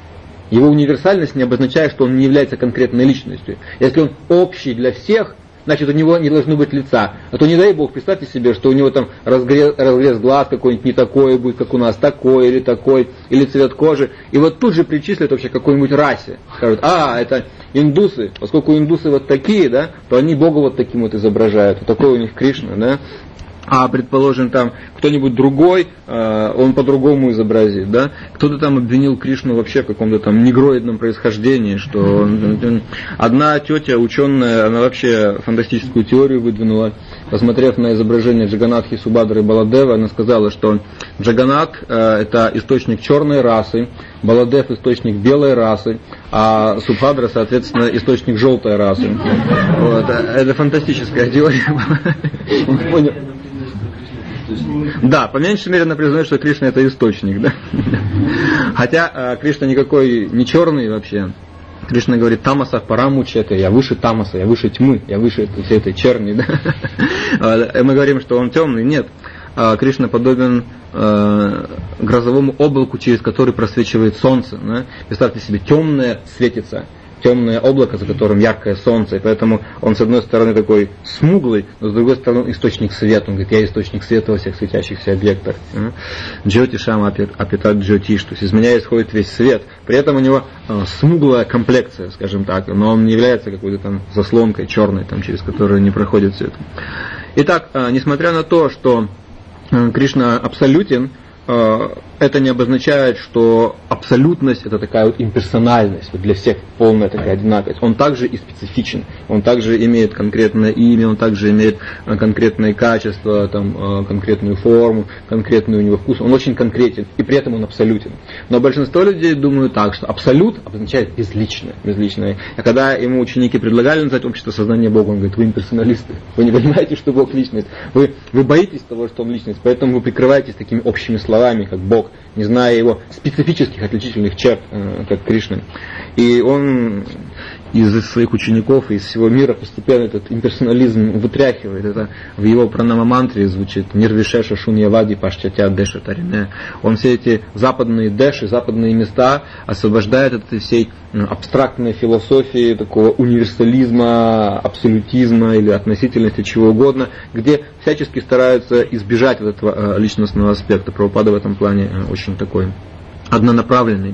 Его универсальность не обозначает, что он не является конкретной личностью. Если он общий для всех, значит, у него не должно быть лица. А то не дай Бог, представьте себе, что у него там разгрез, разрез глаз какой-нибудь не такой будет, как у нас, такой или такой, или цвет кожи. И вот тут же причислят вообще к какой-нибудь расе. Скажут, а, это индусы. Поскольку индусы вот такие, да, то они Бога вот таким вот изображают. Вот такой у них Кришна, да. А, предположим, там кто-нибудь другой, э, он по-другому изобразит, да? Кто-то там обвинил Кришну вообще в каком-то там негроидном происхождении, что он, он, одна тетя, ученая, она вообще фантастическую теорию выдвинула, посмотрев на изображение Джаганатхи, Субадры и Баладева, она сказала, что Джаганат э, это источник черной расы, Баладев источник белой расы, а Субхадра, соответственно, источник желтой расы. Вот. Это фантастическая теория. Понял. Да, по меньшей мере она признает, что Кришна это источник, да? Хотя э, Кришна никакой не черный вообще. Кришна говорит, тамаса парамучета, я выше тамаса, я выше тьмы, я выше всей этой черни, да? Мы говорим, что он темный, нет. Кришна подобен э, грозовому облаку, через который просвечивает солнце. Да? Представьте себе, темное светится. Темное облако, за которым яркое солнце, и поэтому он с одной стороны такой смуглый, но с другой стороны источник света. Он говорит, я источник света во всех светящихся объектах. Джоти шама апитат джотиш, то есть из меня исходит весь свет. При этом у него э, смуглая комплекция, скажем так, но он не является какой-то там заслонкой черной, там, через которую не проходит свет. Итак, э, несмотря на то, что э, Кришна абсолютен, э, это не обозначает, что абсолютность это такая вот имперсональность, вот для всех полная такая одинаковость. Он также и специфичен, он также имеет конкретное имя, он также имеет конкретные качества, там, конкретную форму, конкретный у него вкус. Он очень конкретен, и при этом он абсолютен. Но большинство людей думают так, что абсолют обозначает безличное. безличное. А когда ему ученики предлагали назвать общество сознания Бога, он говорит: вы имперсоналисты, вы не понимаете, что Бог личность, вы, вы боитесь того, что он личность, поэтому вы прикрываетесь такими общими словами, как Бог, не зная его специфических отличительных черт, как Кришна. И он из своих учеников, из всего мира постепенно этот имперсонализм вытряхивает. Это в его пранама-мантре звучит: «Нирвишеша шуньявади пашчатя дэша тарине». Он все эти западные дэши, западные места освобождает от этой всей абстрактной философии, такого универсализма, абсолютизма или относительности, чего угодно, где всячески стараются избежать вот этого личностного аспекта. Прабхупада в этом плане очень такой однонаправленный.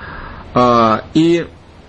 И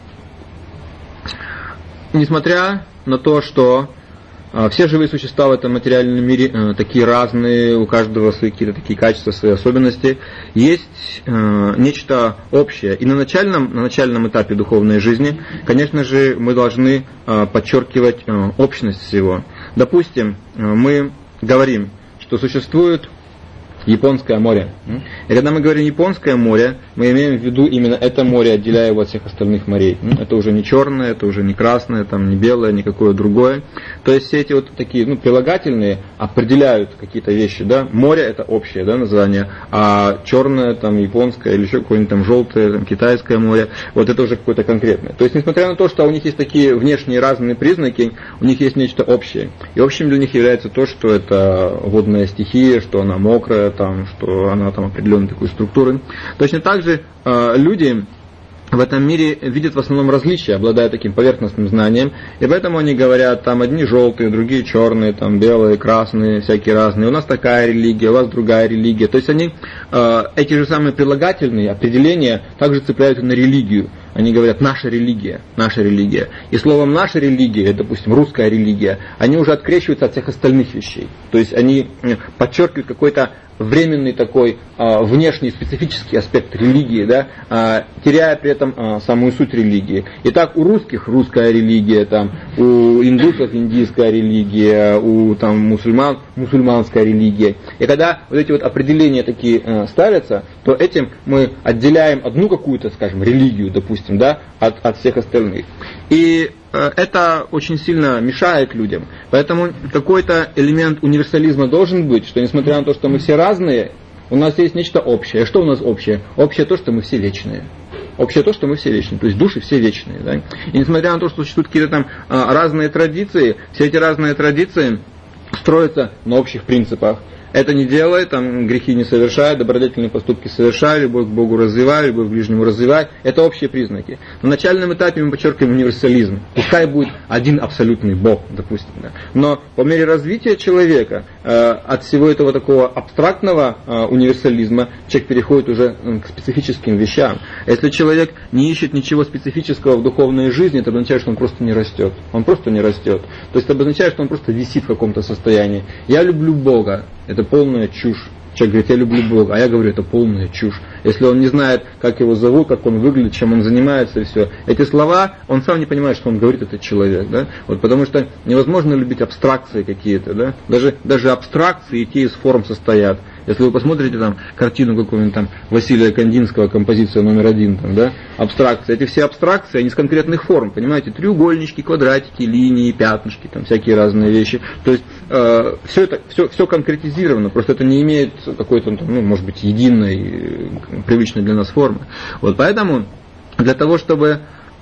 несмотря на то, что э, все живые существа в этом материальном мире э, такие разные, у каждого свои какие-то такие качества, свои особенности, есть э, нечто общее. И на начальном, на начальном этапе духовной жизни, конечно же, мы должны э, подчеркивать э, общность всего. Допустим, э, мы говорим, что существует Японское море. И когда мы говорим Японское море, мы имеем в виду именно это море, отделяя его от всех остальных морей. Это уже не черное, это уже не красное, там не белое, никакое другое. То есть все эти вот такие, ну, прилагательные определяют какие-то вещи. Да? Море это общее, да, название, а черное, там, японское или еще какое-нибудь там желтое, там, китайское море, вот это уже какое-то конкретное. То есть несмотря на то, что у них есть такие внешние разные признаки, у них есть нечто общее. И общим для них является то, что это водная стихия, что она мокрая, там, что она там определенной такой структуры. Точно так же э, люди в этом мире видят в основном различия, обладая таким поверхностным знанием, и поэтому они говорят, там одни желтые, другие черные, там белые, красные, всякие разные. У нас такая религия, у вас другая религия. То есть они э, эти же самые прилагательные определения также цепляют на религию. Они говорят «наша религия», «наша религия». И словом «наша религия», допустим, русская религия, они уже открещиваются от всех остальных вещей. То есть они подчеркивают какой-то временный такой а, внешний специфический аспект религии, да, а, теряя при этом а, самую суть религии. Итак, у русских русская религия, там, у индусов индийская религия, у там, мусульман мусульманская религия. И когда вот эти вот определения такие а, ставятся, то этим мы отделяем одну какую-то, скажем, религию, допустим, да, от, от всех остальных. И это очень сильно мешает людям. Поэтому какой-то элемент универсализма должен быть, что несмотря на то, что мы все разные, у нас есть нечто общее. Что у нас общее? Общее то, что мы все вечные. Общее то, что мы все вечные, то есть души все вечные. Да? И несмотря на то, что существуют какие-то там разные традиции, все эти разные традиции строятся на общих принципах. Это не делай, там грехи не совершай, добродетельные поступки совершай, любовь к Богу развивай, любовь к ближнему развивай. Это общие признаки. На начальном этапе мы подчеркиваем универсализм. Пускай будет один абсолютный Бог, допустим. Да. Но по мере развития человека э, от всего этого такого абстрактного э, универсализма человек переходит уже э, к специфическим вещам. Если человек не ищет ничего специфического в духовной жизни, это означает, что он просто не растет. Он просто не растет. То есть это обозначает, что он просто висит в каком-то состоянии. Я люблю Бога. Это полная чушь. Человек говорит, я люблю Бога, а я говорю, это полная чушь. Если он не знает, как его зовут, как он выглядит, чем он занимается и все. Эти слова, он сам не понимает, что он говорит, этот человек. Да? Вот, потому что невозможно любить абстракции какие-то. Да? Даже, даже абстракции и те из форм состоят. Если вы посмотрите там картину какую-нибудь там Василия Кандинского, композиция номер один, там, да, абстракции, эти все абстракции, они из конкретных форм, понимаете, треугольнички, квадратики, линии, пятнышки, там всякие разные вещи. То есть э, все это, все, все конкретизировано, просто это не имеет какой-то, ну, может быть, единой, привычной для нас формы. Вот поэтому для того, чтобы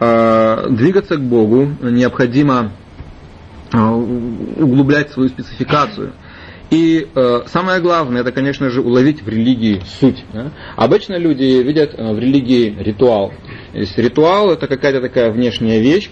э, двигаться к Богу, необходимо э, углублять свою спецификацию. И э, самое главное, это, конечно же, уловить в религии суть. Да? Обычно люди видят э, в религии ритуал. То есть ритуал это какая-то такая внешняя вещь.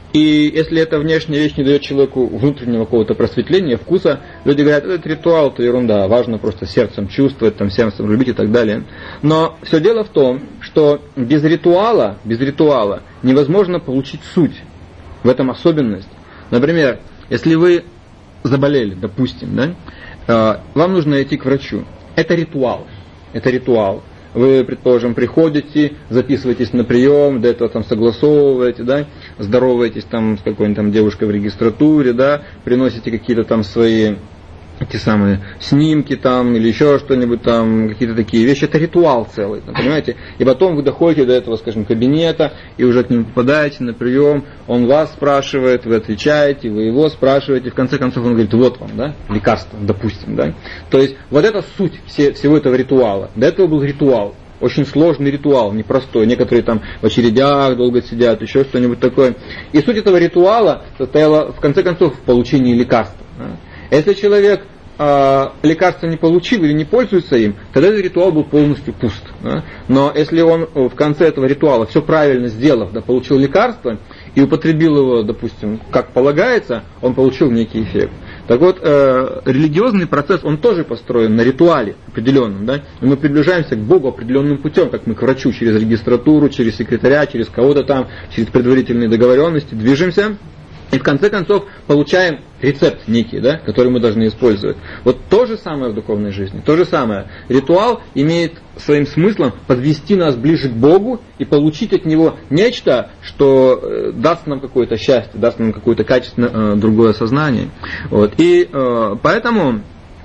И если эта внешняя вещь не дает человеку внутреннего какого-то просветления, вкуса, люди говорят, это ритуал, это ерунда, важно просто сердцем чувствовать, там, сердцем любить и так далее. Но все дело в том, что без ритуала, без ритуала невозможно получить суть. В этом особенность. Например, если вы заболели, допустим, да, вам нужно идти к врачу. Это ритуал. Это ритуал. вы, предположим, приходите, записываетесь на прием, до этого там согласовываете, да, здороваетесь там с какой-нибудь там девушкой в регистратуре, да, приносите какие-то там свои эти самые снимки там или еще что-нибудь там, какие-то такие вещи, это ритуал целый, понимаете? И потом вы доходите до этого, скажем, кабинета, и уже к нему попадаете на прием, он вас спрашивает, вы отвечаете, вы его спрашиваете, в конце концов он говорит, вот вам, да, лекарство, допустим, да? То есть вот это суть все, всего этого ритуала. До этого был ритуал. Очень сложный ритуал, непростой. Некоторые там в очередях долго сидят, еще что-нибудь такое. И суть этого ритуала состояла, в конце концов, в получении лекарства. Если человек э, лекарство не получил или не пользуется им, тогда этот ритуал был полностью пуст. Да? Но если он в конце этого ритуала все правильно сделав, да, получил лекарство и употребил его, допустим, как полагается, он получил некий эффект. Так вот, э, религиозный процесс, он тоже построен на ритуале определенном. Да? И мы приближаемся к Богу определенным путем, как мы к врачу, через регистратуру, через секретаря, через кого-то там, через предварительные договоренности движемся. И в конце концов получаем рецепт некий, да, который мы должны использовать. Вот то же самое в духовной жизни. То же самое. Ритуал имеет своим смыслом подвести нас ближе к Богу и получить от Него нечто, что э, даст нам какое-то счастье, даст нам какое-то качественно э, другое сознание. Вот. И э, поэтому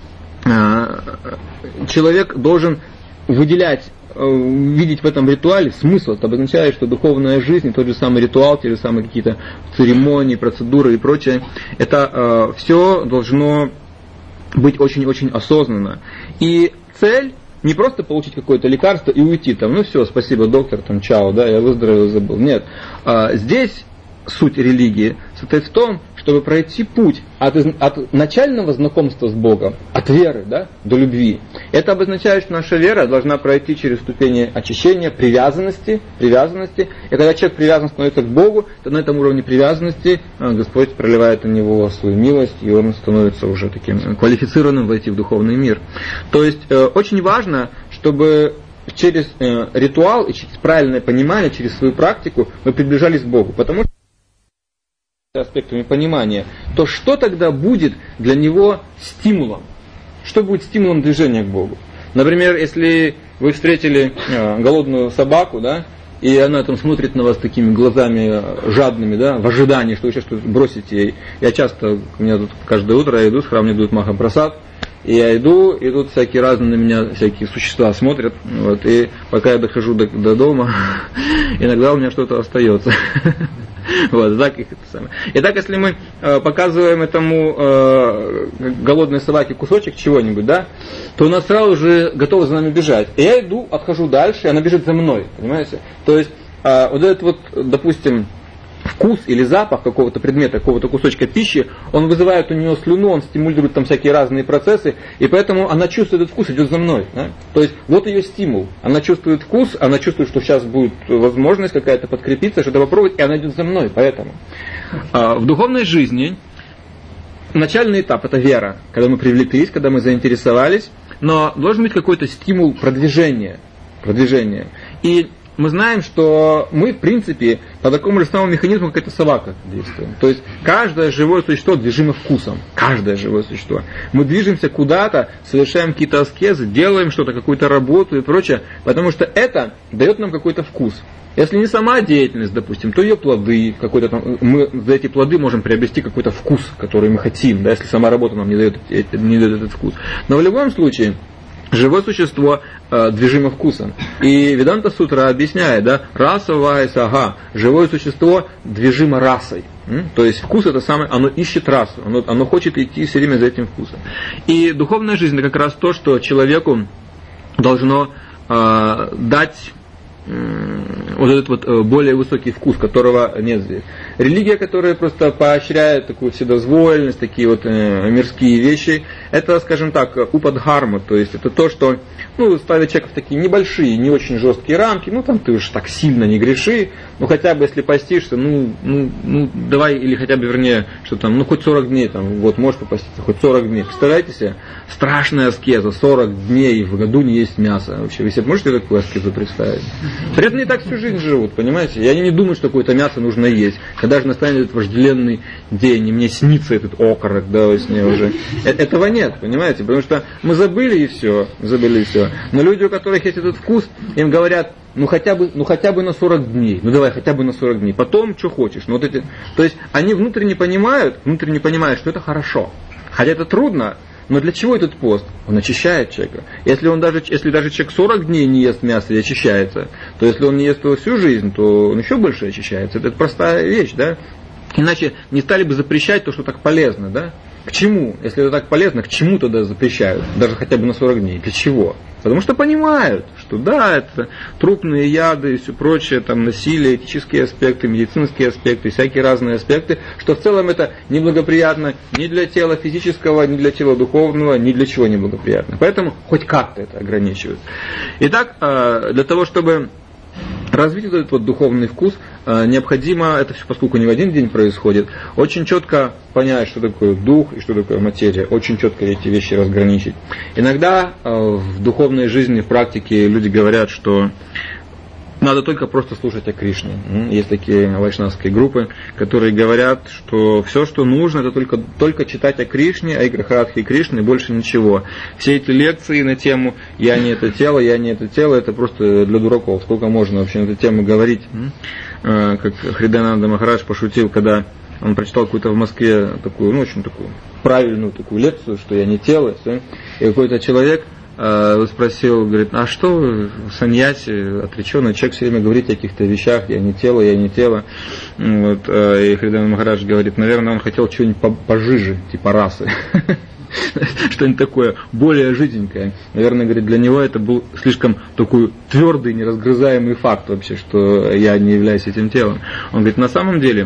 э, человек должен выделять, видеть в этом ритуале смысл. Это обозначает, что духовная жизнь, тот же самый ритуал, те же самые какие-то церемонии, процедуры и прочее, это э, все должно быть очень-очень осознанно. И цель не просто получить какое-то лекарство и уйти там, ну все, спасибо, доктор, там, чао, да, я выздоровел, забыл. Нет. А, здесь суть религии состоит в том, чтобы пройти путь от, от начального знакомства с Богом, от веры, да, до любви. Это обозначает, что наша вера должна пройти через ступени очищения, привязанности, привязанности. И когда человек привязан становится к Богу, то на этом уровне привязанности Господь проливает на него свою милость, и он становится уже таким квалифицированным войти в духовный мир. То есть э, очень важно, чтобы через э, ритуал и через правильное понимание, через свою практику мы приближались к Богу. Потому что аспектами понимания, то что тогда будет для него стимулом? Что будет стимулом движения к Богу? Например, если вы встретили э, голодную собаку, да, и она там смотрит на вас такими глазами жадными, да, в ожидании, что вы сейчас что-то бросите ей. Я часто, у меня тут каждое утро я иду, с храма мне дают махом просад, и я иду, и тут всякие разные на меня всякие существа смотрят, вот, и пока я дохожу до, до дома, иногда у меня что-то остается. Вот, так их это самое. Итак, если мы э, показываем этому э, голодной собаке кусочек чего-нибудь, да, то она сразу же готова за нами бежать. И я иду, отхожу дальше, и она бежит за мной, понимаете? То есть, э, вот этот вот, допустим, вкус или запах какого-то предмета, какого-то кусочка пищи, он вызывает у нее слюну, он стимулирует там всякие разные процессы, и поэтому она чувствует этот вкус, идет за мной. Да? То есть вот ее стимул. Она чувствует вкус, она чувствует, что сейчас будет возможность какая-то подкрепиться, что-то попробовать, и она идет за мной. Поэтому а, в духовной жизни начальный этап – это вера, когда мы привлеклись, когда мы заинтересовались, но должен быть какой-то стимул продвижения. продвижения. И мы знаем, что мы, в принципе, по такому же самому механизму, как эта собака, действуем. То есть каждое живое существо движимо вкусом. Каждое живое существо. Мы движемся куда-то, совершаем какие-то аскезы, делаем что-то, какую-то работу и прочее, потому что это дает нам какой-то вкус. Если не сама деятельность, допустим, то ее плоды, какой-то там, мы за эти плоды можем приобрести какой-то вкус, который мы хотим, да, если сама работа нам не дает, не дает этот вкус. Но в любом случае, живое существо э, движимо вкусом. И Веданта Сутра объясняет, да, раса вайса, ага, живое существо движимо расой. М? То есть вкус это самое, оно ищет расу, оно, оно хочет идти все время за этим вкусом. И духовная жизнь это как раз то, что человеку должно э, дать вот этот вот более высокий вкус, которого нет здесь. Религия, которая просто поощряет такую вседозволенность, такие вот э, мирские вещи, это, скажем так, упадхарма, то есть это то, что ну, ставит человека в такие небольшие, не очень жесткие рамки, ну там ты уж так сильно не греши, ну хотя бы если постишься, ну, ну, ну давай, или хотя бы, вернее, что там, ну хоть сорок дней, там, вот можешь попаститься, хоть сорок дней. Представляете себе, страшная аскеза, сорок дней в году не есть мясо. Вообще, вы себе можете такую аскезу представить? При этом не так всю жизнь живут, понимаете? И они не думают, что какое-то мясо нужно есть. Когда же настанет этот вожделенный день, и мне снится этот окорок, да, во сне уже. Этого нет. нет, понимаете? Потому что мы забыли и все, забыли и все. Но люди, у которых есть этот вкус, им говорят, ну хотя бы, ну хотя бы на сорок дней, ну давай хотя бы на сорок дней, потом что хочешь. Ну, вот эти, то есть они внутренне понимают, внутренне понимают, что это хорошо. Хотя это трудно, но для чего этот пост? Он очищает человека. Если, он даже, если даже человек сорок дней не ест мясо и очищается, то если он не ест его всю жизнь, то он еще больше очищается. Это простая вещь, да? Иначе не стали бы запрещать то, что так полезно, да? К чему? Если это так полезно, к чему тогда запрещают? Даже хотя бы на сорок дней. Для чего? Потому что понимают, что да, это трупные яды и все прочее, там насилие, этические аспекты, медицинские аспекты, всякие разные аспекты, что в целом это неблагоприятно ни для тела физического, ни для тела духовного, ни для чего неблагоприятно. Поэтому хоть как-то это ограничивают. Итак, для того, чтобы развить этот вот духовный вкус, необходимо, это все, поскольку не в один день происходит, очень четко понять, что такое дух и что такое материя, очень четко эти вещи разграничить. Иногда в духовной жизни, в практике люди говорят, что надо только просто слушать о Кришне. Есть такие вайшнавские группы, которые говорят, что все, что нужно, это только, только читать о Кришне, о играх Радхи и Кришны, больше ничего. Все эти лекции на тему «я не это тело, я не это тело», это просто для дураков. Сколько можно вообще на эту тему говорить? Как Хридаянанда Махарадж пошутил, когда он прочитал какую-то в Москве такую, ну, очень такую правильную такую лекцию, что я не тело, все. И какой-то человек спросил, говорит, а что вы, саньяси, отреченный человек, все время говорит о каких-то вещах, я не тело, я не тело. Вот, и Хридаянанда Махарадж говорит, наверное, он хотел чего-нибудь пожиже, типа расы. Что-нибудь такое, более жиденькое. Наверное, говорит, для него это был слишком такой твердый, неразгрызаемый факт вообще, что я не являюсь этим телом. Он говорит, на самом деле,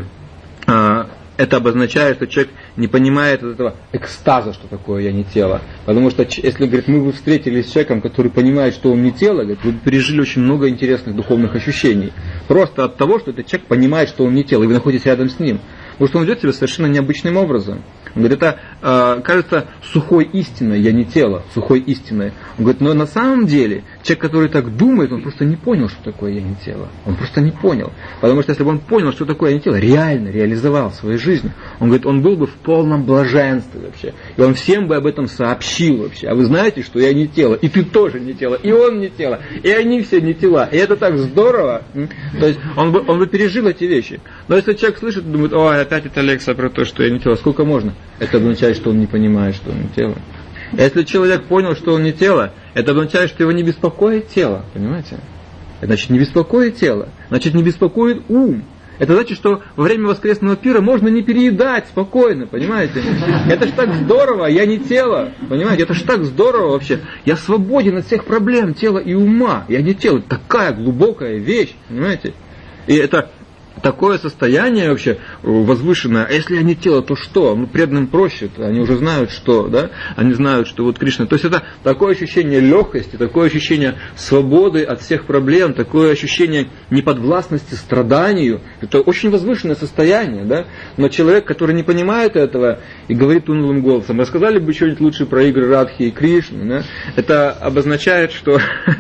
это обозначает, что человек не понимает этого экстаза, что такое я не тело. Потому что, если, говорит, мы бы встретились с человеком, который понимает, что он не тело, говорит, вы бы пережили очень много интересных духовных ощущений. Просто от того, что этот человек понимает, что он не тело, и вы находитесь рядом с ним. Потому что он ведет себя совершенно необычным образом. Он говорит, это э, кажется сухой истиной, я не тело, сухой истиной. Он говорит, но на самом деле, человек, который так думает, он просто не понял, что такое я не тело. Он просто не понял. Потому что если бы он понял, что такое я не тело, реально реализовал в своей жизни, он говорит, он был бы в полном блаженстве вообще. И он всем бы об этом сообщил вообще. А вы знаете, что я не тело, и ты тоже не тело, и он не тело, и они все не тела. И это так здорово. То есть он бы, он бы пережил эти вещи. Но если человек слышит, думает, ой, опять эта лекция про то, что я не тело, сколько можно? Это означает, что он не понимает, что он не тело. Если человек понял, что он не тело, это означает, что его не беспокоит тело, понимаете? Это значит, не беспокоит тело, значит, не беспокоит ум. Это значит, что во время воскресного пира можно не переедать спокойно, понимаете? Это ж так здорово, я не тело, понимаете? Это ж так здорово вообще. Я свободен от всех проблем тела и ума. Я не тело. Такая глубокая вещь, понимаете? И это такое состояние вообще возвышенное. А если они тело, то что? Ну, преданным проще. Они уже знают, что, да? Они знают, что вот Кришна. То есть это такое ощущение легкости, такое ощущение свободы от всех проблем, такое ощущение неподвластности страданию. Это очень возвышенное состояние, да? Но человек, который не понимает этого и говорит унылым голосом, рассказали бы что-нибудь лучше про игры Радхи и Кришны, да? Это обозначает, что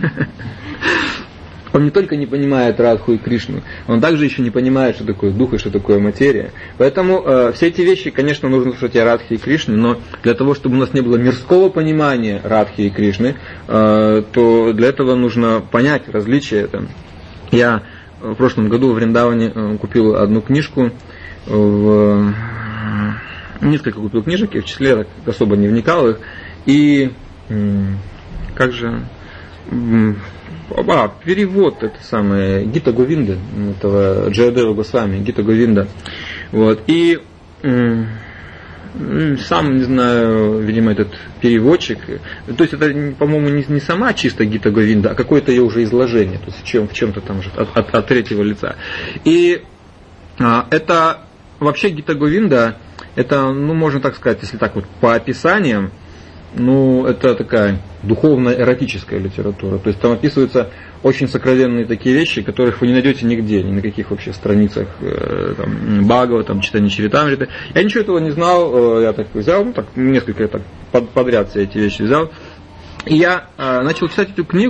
он не только не понимает Радху и Кришну, он также еще не понимает, что такое дух и что такое материя. Поэтому э, все эти вещи, конечно, нужно слушать о Радхе и Кришне, но для того, чтобы у нас не было мирского понимания Радхи и Кришны, э, то для этого нужно понять различия. Это. Я в прошлом году в Вриндаване э, купил одну книжку, в, э, несколько купил книжек, и в числе так особо не вникал в их, и э, как же... Э, А, перевод, это самое, Гита Говинда, этого Джаядева Госвами, Гита Говинда. Вот. И м- сам, не знаю, видимо, этот переводчик, то есть это, по-моему, не, не сама чисто Гита Говинда, а какое-то ее уже изложение, то есть в, чем, в чем-то там же от, от, от третьего лица. И а, это вообще Гита Говинда, это, ну, можно так сказать, если так вот по описаниям, ну, это такая духовно-эротическая литература. То есть там описываются очень сокровенные такие вещи, которых вы не найдете нигде, ни на каких вообще страницах там, Бхагава, там, читания Чаритамриты. Я ничего этого не знал, я так взял, ну, так, несколько так подряд все эти вещи взял. И я э, начал читать эту книгу,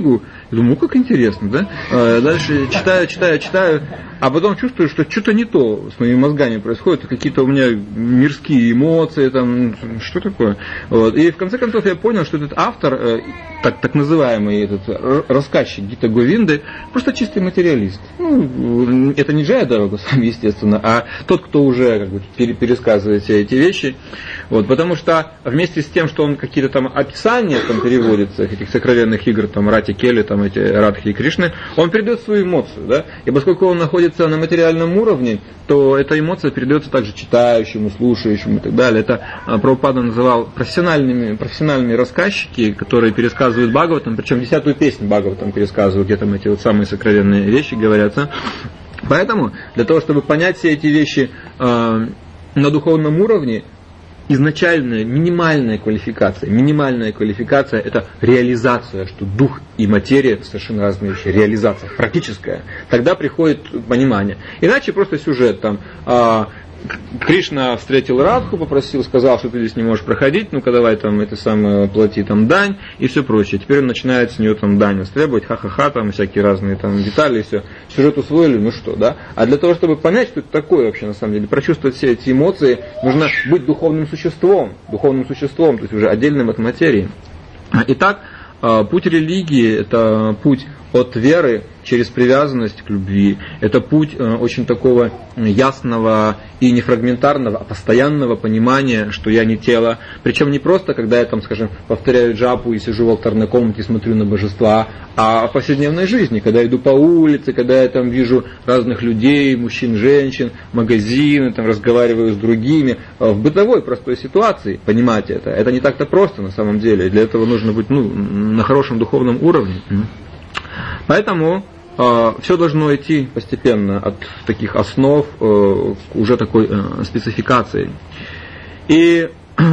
Я думаю, как интересно, да? А дальше читаю, читаю, читаю, а потом чувствую, что что-то не то с моими мозгами происходит, какие-то у меня мирские эмоции, там, что такое. Вот. И в конце концов я понял, что этот автор, так, так называемый этот рассказчик Гита Говинды, просто чистый материалист. Ну, это не Джая сам, естественно, а тот, кто уже как бы, пересказывает все эти вещи. Вот. Потому что вместе с тем, что он какие-то там описания там переводится, этих сокровенных игр, там, Рати Келли, там, эти Радхи и Кришны, он передает свою эмоцию, да, и поскольку он находится на материальном уровне, то эта эмоция передается также читающему, слушающему и так далее. Это Прабхупада называл профессиональными, профессиональными рассказчики, которые пересказывают Бхагаватам, причем десятую песню Бхагаватам пересказывают, где там эти вот самые сокровенные вещи говорятся. Поэтому, для того, чтобы понять все эти вещи э, на духовном уровне, изначальная, минимальная квалификация, минимальная квалификация – это реализация, что дух и материя – это совершенно разные вещи, реализация, практическая. Тогда приходит понимание. Иначе просто сюжет там. А, Кришна встретил Радху, попросил, сказал, что ты здесь не можешь проходить, ну-ка давай там это самое, плати там дань и все прочее. Теперь он начинает с нее там дань требовать, ха-ха-ха, там всякие разные там детали и все. Сюжет усвоили, ну что, да? А для того, чтобы понять, что это такое вообще на самом деле, прочувствовать все эти эмоции, нужно быть духовным существом, духовным существом, то есть уже отдельным от материи. Итак, путь религии – это путь от веры через привязанность к любви. Это путь очень такого ясного и не фрагментарного, а постоянного понимания, что я не тело. Причем не просто, когда я там, скажем, повторяю джапу и сижу в алтарной комнате и смотрю на божества, а в повседневной жизни, когда я иду по улице, когда я там вижу разных людей, мужчин, женщин, магазины, там разговариваю с другими, в бытовой простой ситуации понимать это. Это не так-то просто на самом деле. Для этого нужно быть ну, на хорошем духовном уровне. Поэтому э, все должно идти постепенно от таких основ э, к уже такой э, спецификации. И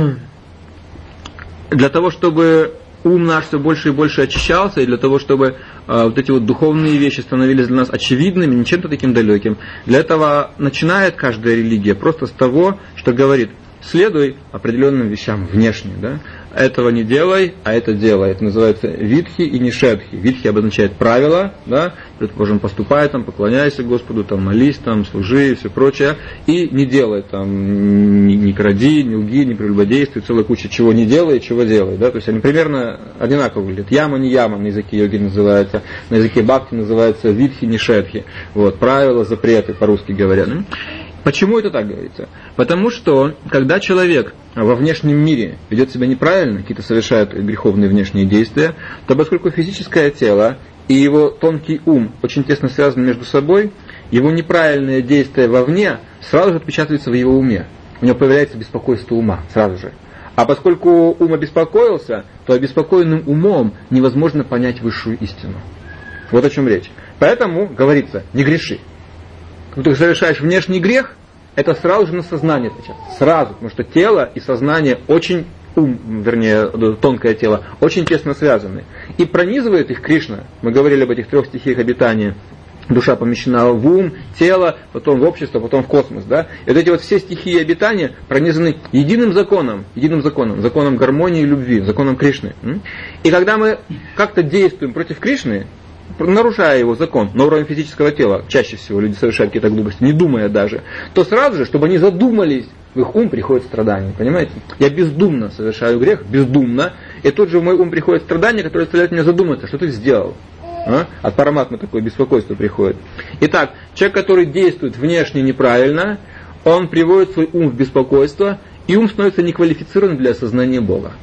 для того, чтобы ум наш все больше и больше очищался, и для того, чтобы э, вот эти вот духовные вещи становились для нас очевидными, не чем-то таким далеким, для этого начинает каждая религия просто с того, что говорит: следуй определенным вещам внешне, да? Этого не делай, а это делай. Это называется витхи и нишедхи. Витхи обозначает правила, да? Предположим, поступай, там, поклоняйся Господу, там, молись, там, служи и все прочее. И не делай, там, не, не кради, не лги, не прелюбодействуй, целая куча чего не делай, чего делай. Да? То есть они примерно одинаково выглядят. Яма, не яма на языке йоги называется, на языке бхакти называется витхи, нишедхи. Вот, правила, запреты, по-русски говоря. Почему это так говорится? Потому что, когда человек во внешнем мире ведет себя неправильно, какие-то совершает греховные внешние действия, то поскольку физическое тело и его тонкий ум очень тесно связаны между собой, его неправильное действие вовне сразу же отпечатывается в его уме. У него появляется беспокойство ума сразу же. А поскольку ум обеспокоился, то обеспокоенным умом невозможно понять высшую истину. Вот о чем речь. Поэтому говорится: не греши. Когда ты совершаешь внешний грех, это сразу же на сознание отвечается. Сразу, потому что тело и сознание очень, ум, вернее, тонкое тело, очень тесно связаны. И пронизывает их Кришна. Мы говорили об этих трех стихиях обитания. Душа помещена в ум, тело, потом в общество, потом в космос. Да? И вот эти вот все стихии обитания пронизаны единым законом, единым законом, законом гармонии и любви, законом Кришны. И когда мы как-то действуем против Кришны, нарушая его закон на уровне физического тела, чаще всего люди совершают какие-то глупости, не думая даже, то сразу же, чтобы они задумались, в их ум приходит страдание, понимаете? Я бездумно совершаю грех, бездумно, и тут же в мой ум приходит страдание, которое заставляет меня задуматься, что ты сделал. А? От параматмы такое беспокойство приходит. Итак, человек, который действует внешне неправильно, он приводит свой ум в беспокойство, и ум становится неквалифицирован для осознания Бога.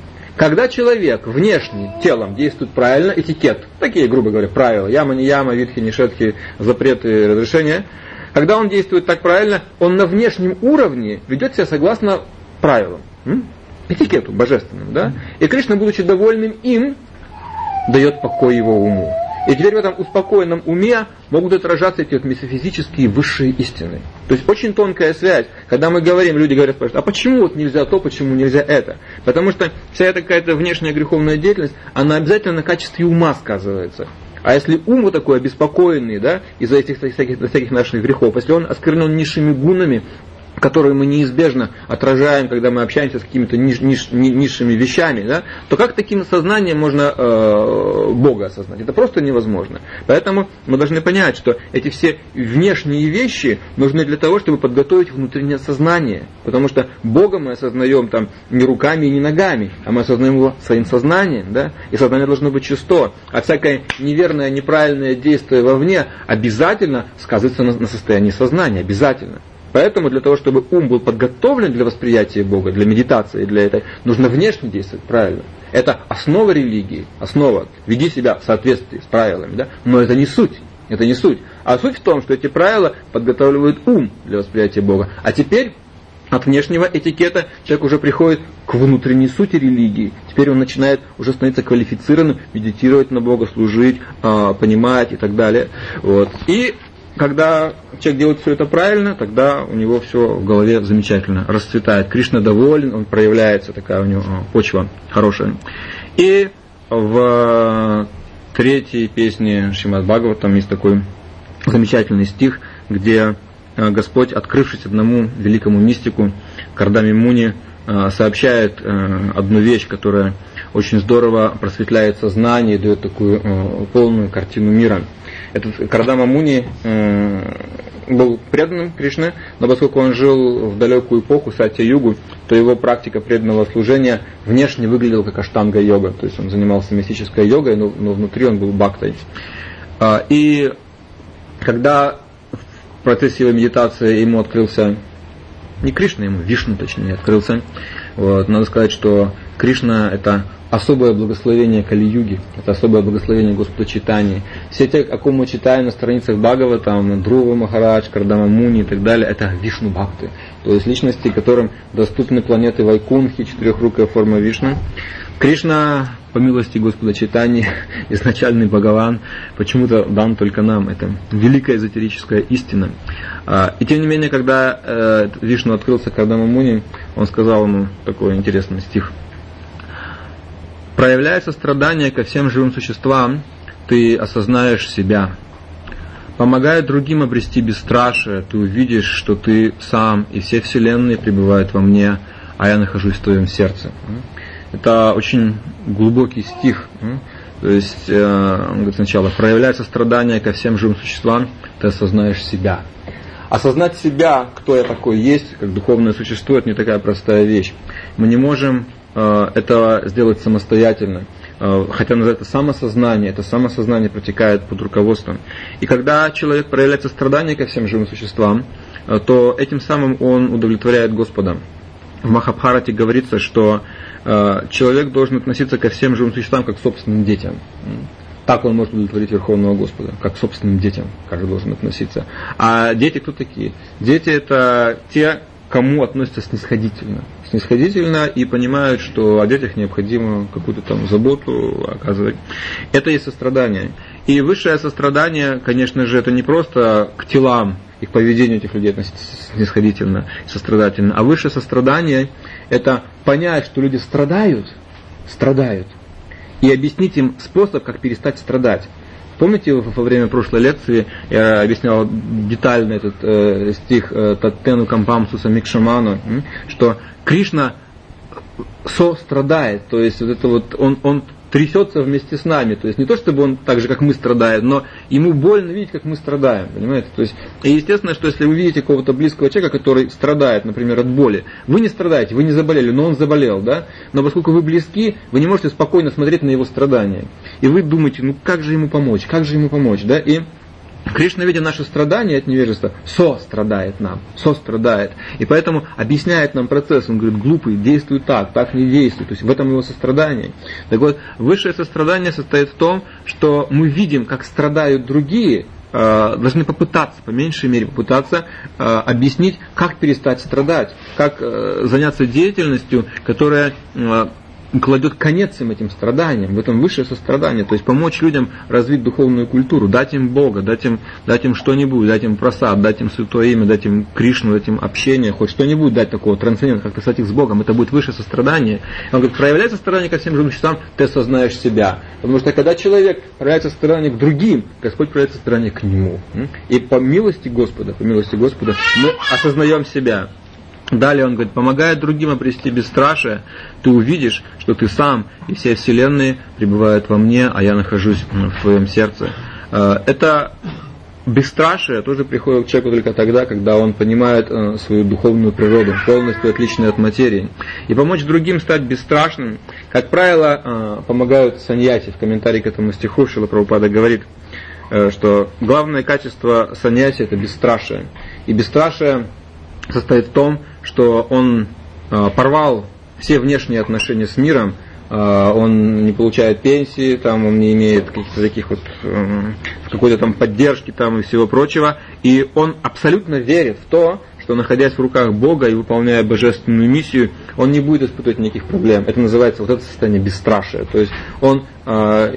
Когда человек внешне, телом действует правильно, этикет, такие, грубо говоря, правила, яма, не яма, витхи, нишедхи, запреты, разрешения, когда он действует так правильно, он на внешнем уровне ведет себя согласно правилам, м? этикету божественному. Да? И Кришна, будучи довольным им, дает покой его уму. И теперь в этом успокоенном уме могут отражаться эти вот метафизические высшие истины. То есть очень тонкая связь. Когда мы говорим, люди говорят, а почему вот нельзя то, почему нельзя это? Потому что вся эта какая-то внешняя греховная деятельность, она обязательно на качестве ума сказывается. А если ум вот такой обеспокоенный, да, из-за этих всяких, всяких наших грехов, если он осквернен низшими гунами, которую мы неизбежно отражаем, когда мы общаемся с какими-то ниш, ниш, низшими вещами, да, то как таким сознанием можно э, Бога осознать? Это просто невозможно. Поэтому мы должны понять, что эти все внешние вещи нужны для того, чтобы подготовить внутреннее сознание. Потому что Бога мы осознаем там не руками и не ногами, а мы осознаем его своим сознанием. Да? И сознание должно быть чисто. А всякое неверное, неправильное действие вовне обязательно сказывается на, на состоянии сознания. Обязательно. Поэтому для того, чтобы ум был подготовлен для восприятия Бога, для медитации, для этой, нужно внешне действовать правильно. Это основа религии, основа. Веди себя в соответствии с правилами, да? Но это не суть. Это не суть. А суть в том, что эти правила подготавливают ум для восприятия Бога. А теперь от внешнего этикета человек уже приходит к внутренней сути религии. Теперь он начинает уже становиться квалифицированным, медитировать на Бога, служить, понимать и так далее. Вот. И когда человек делает все это правильно, тогда у него все в голове замечательно расцветает. Кришна доволен, он проявляется, такая у него почва хорошая. И в третьей песне Шримад Бхагаватам есть такой замечательный стих, где Господь, открывшись одному великому мистику, Кардами Муни, сообщает одну вещь, которая очень здорово просветляет сознание и дает такую полную картину мира. Этот Кардама Муни э, был преданным Кришне, но поскольку он жил в далекую эпоху Сатья-югу, то его практика преданного служения внешне выглядела как аштанга-йога. То есть он занимался мистической йогой, но, но внутри он был бхактой. А, и когда в процессе его медитации ему открылся, не Кришна, ему Вишну точнее открылся, вот, надо сказать, что Кришна это особое благословение Кали-юги, это особое благословение Господа Чайтаньи. Все те, о ком мы читаем на страницах Бхагаватам, Друва Махарадж, Кардама Муни и так далее, это Вишну Бхакты. То есть личности, которым доступны планеты Вайкунхи, четырехрукая форма Вишну. Кришна, по милости Господа Чайтаньи, изначальный Бхагаван, почему-то дан только нам. Это великая эзотерическая истина. И тем не менее, когда Вишну открылся Кардама Муни, он сказал ему такой интересный стих. Проявляя сострадание ко всем живым существам, ты осознаешь себя. Помогая другим обрести бесстрашие, ты увидишь, что ты сам и все вселенные пребывают во мне, а я нахожусь в твоем сердце. Это очень глубокий стих. То есть, он говорит сначала, проявляя сострадание ко всем живым существам, ты осознаешь себя. Осознать себя, кто я такой есть, как духовное существо, это не такая простая вещь. Мы не можем это сделать самостоятельно. Хотя называется самосознание, это самосознание протекает под руководством. И когда человек проявляет сострадание ко всем живым существам, то этим самым он удовлетворяет Господа. В Махабхарате говорится, что человек должен относиться ко всем живым существам как к собственным детям. Так он может удовлетворить Верховного Господа, как к собственным детям, как должен относиться. А дети кто такие? Дети это те, кому относятся снисходительно. Снисходительно и понимают, что о детях необходимо какую-то там заботу оказывать. Это и сострадание. И высшее сострадание, конечно же, это не просто к телам и к поведению этих людей относиться снисходительно, сострадательно, а высшее сострадание это понять, что люди страдают, страдают, и объяснить им способ, как перестать страдать. Помните, во время прошлой лекции я объяснял детально этот э, стих Таттену Кампамсу Самикшаману, что Кришна сострадает, то есть вот это вот он, он трясется вместе с нами, то есть не то, чтобы он так же, как мы страдаем, но ему больно видеть, как мы страдаем, понимаете? То есть, и естественно, что если вы видите какого-то близкого человека, который страдает, например, от боли, вы не страдаете, вы не заболели, но он заболел, да? Но поскольку вы близки, вы не можете спокойно смотреть на его страдания. И вы думаете, ну как же ему помочь, как же ему помочь, да? И Кришна, видя наши страдания от невежества, сострадает нам, сострадает. И поэтому объясняет нам процесс. Он говорит, глупый, действуй так, так не действуй. То есть в этом его сострадание. Так вот, высшее сострадание состоит в том, что мы видим, как страдают другие, должны попытаться, по меньшей мере попытаться объяснить, как перестать страдать, как заняться деятельностью, которая кладет конец им этим страданиям, в этом высшее сострадание, то есть помочь людям развить духовную культуру, дать им Бога, дать им, дать им что-нибудь, дать им прасад, дать им святое имя, дать им Кришну, дать им общение, хоть что-нибудь дать такого трансцендента, как-то стать их с Богом, это будет высшее сострадание. Он говорит, проявляй сострадание ко всем живым существам, ты осознаешь себя. Потому что когда человек проявляет сострадание к другим, Господь проявляет сострадание к нему. И по милости Господа, по милости Господа мы осознаем себя. Далее он говорит, помогая другим обрести бесстрашие, ты увидишь, что ты сам и все вселенные пребывают во мне, а я нахожусь в твоем сердце. Это бесстрашие тоже приходит к человеку только тогда, когда он понимает свою духовную природу, полностью отличную от материи. И помочь другим стать бесстрашным, как правило, помогают саньяси. В комментарии к этому стиху Шрила Прабхупада говорит, что главное качество саньяси – это бесстрашие. И бесстрашие состоит в том, что он порвал все внешние отношения с миром, он не получает пенсии, там, он не имеет каких-то таких вот какой-то там поддержки там, и всего прочего, и он абсолютно верит в то, что, находясь в руках Бога и выполняя божественную миссию, он не будет испытывать никаких проблем. Это называется вот это состояние бесстрашия. То есть он э,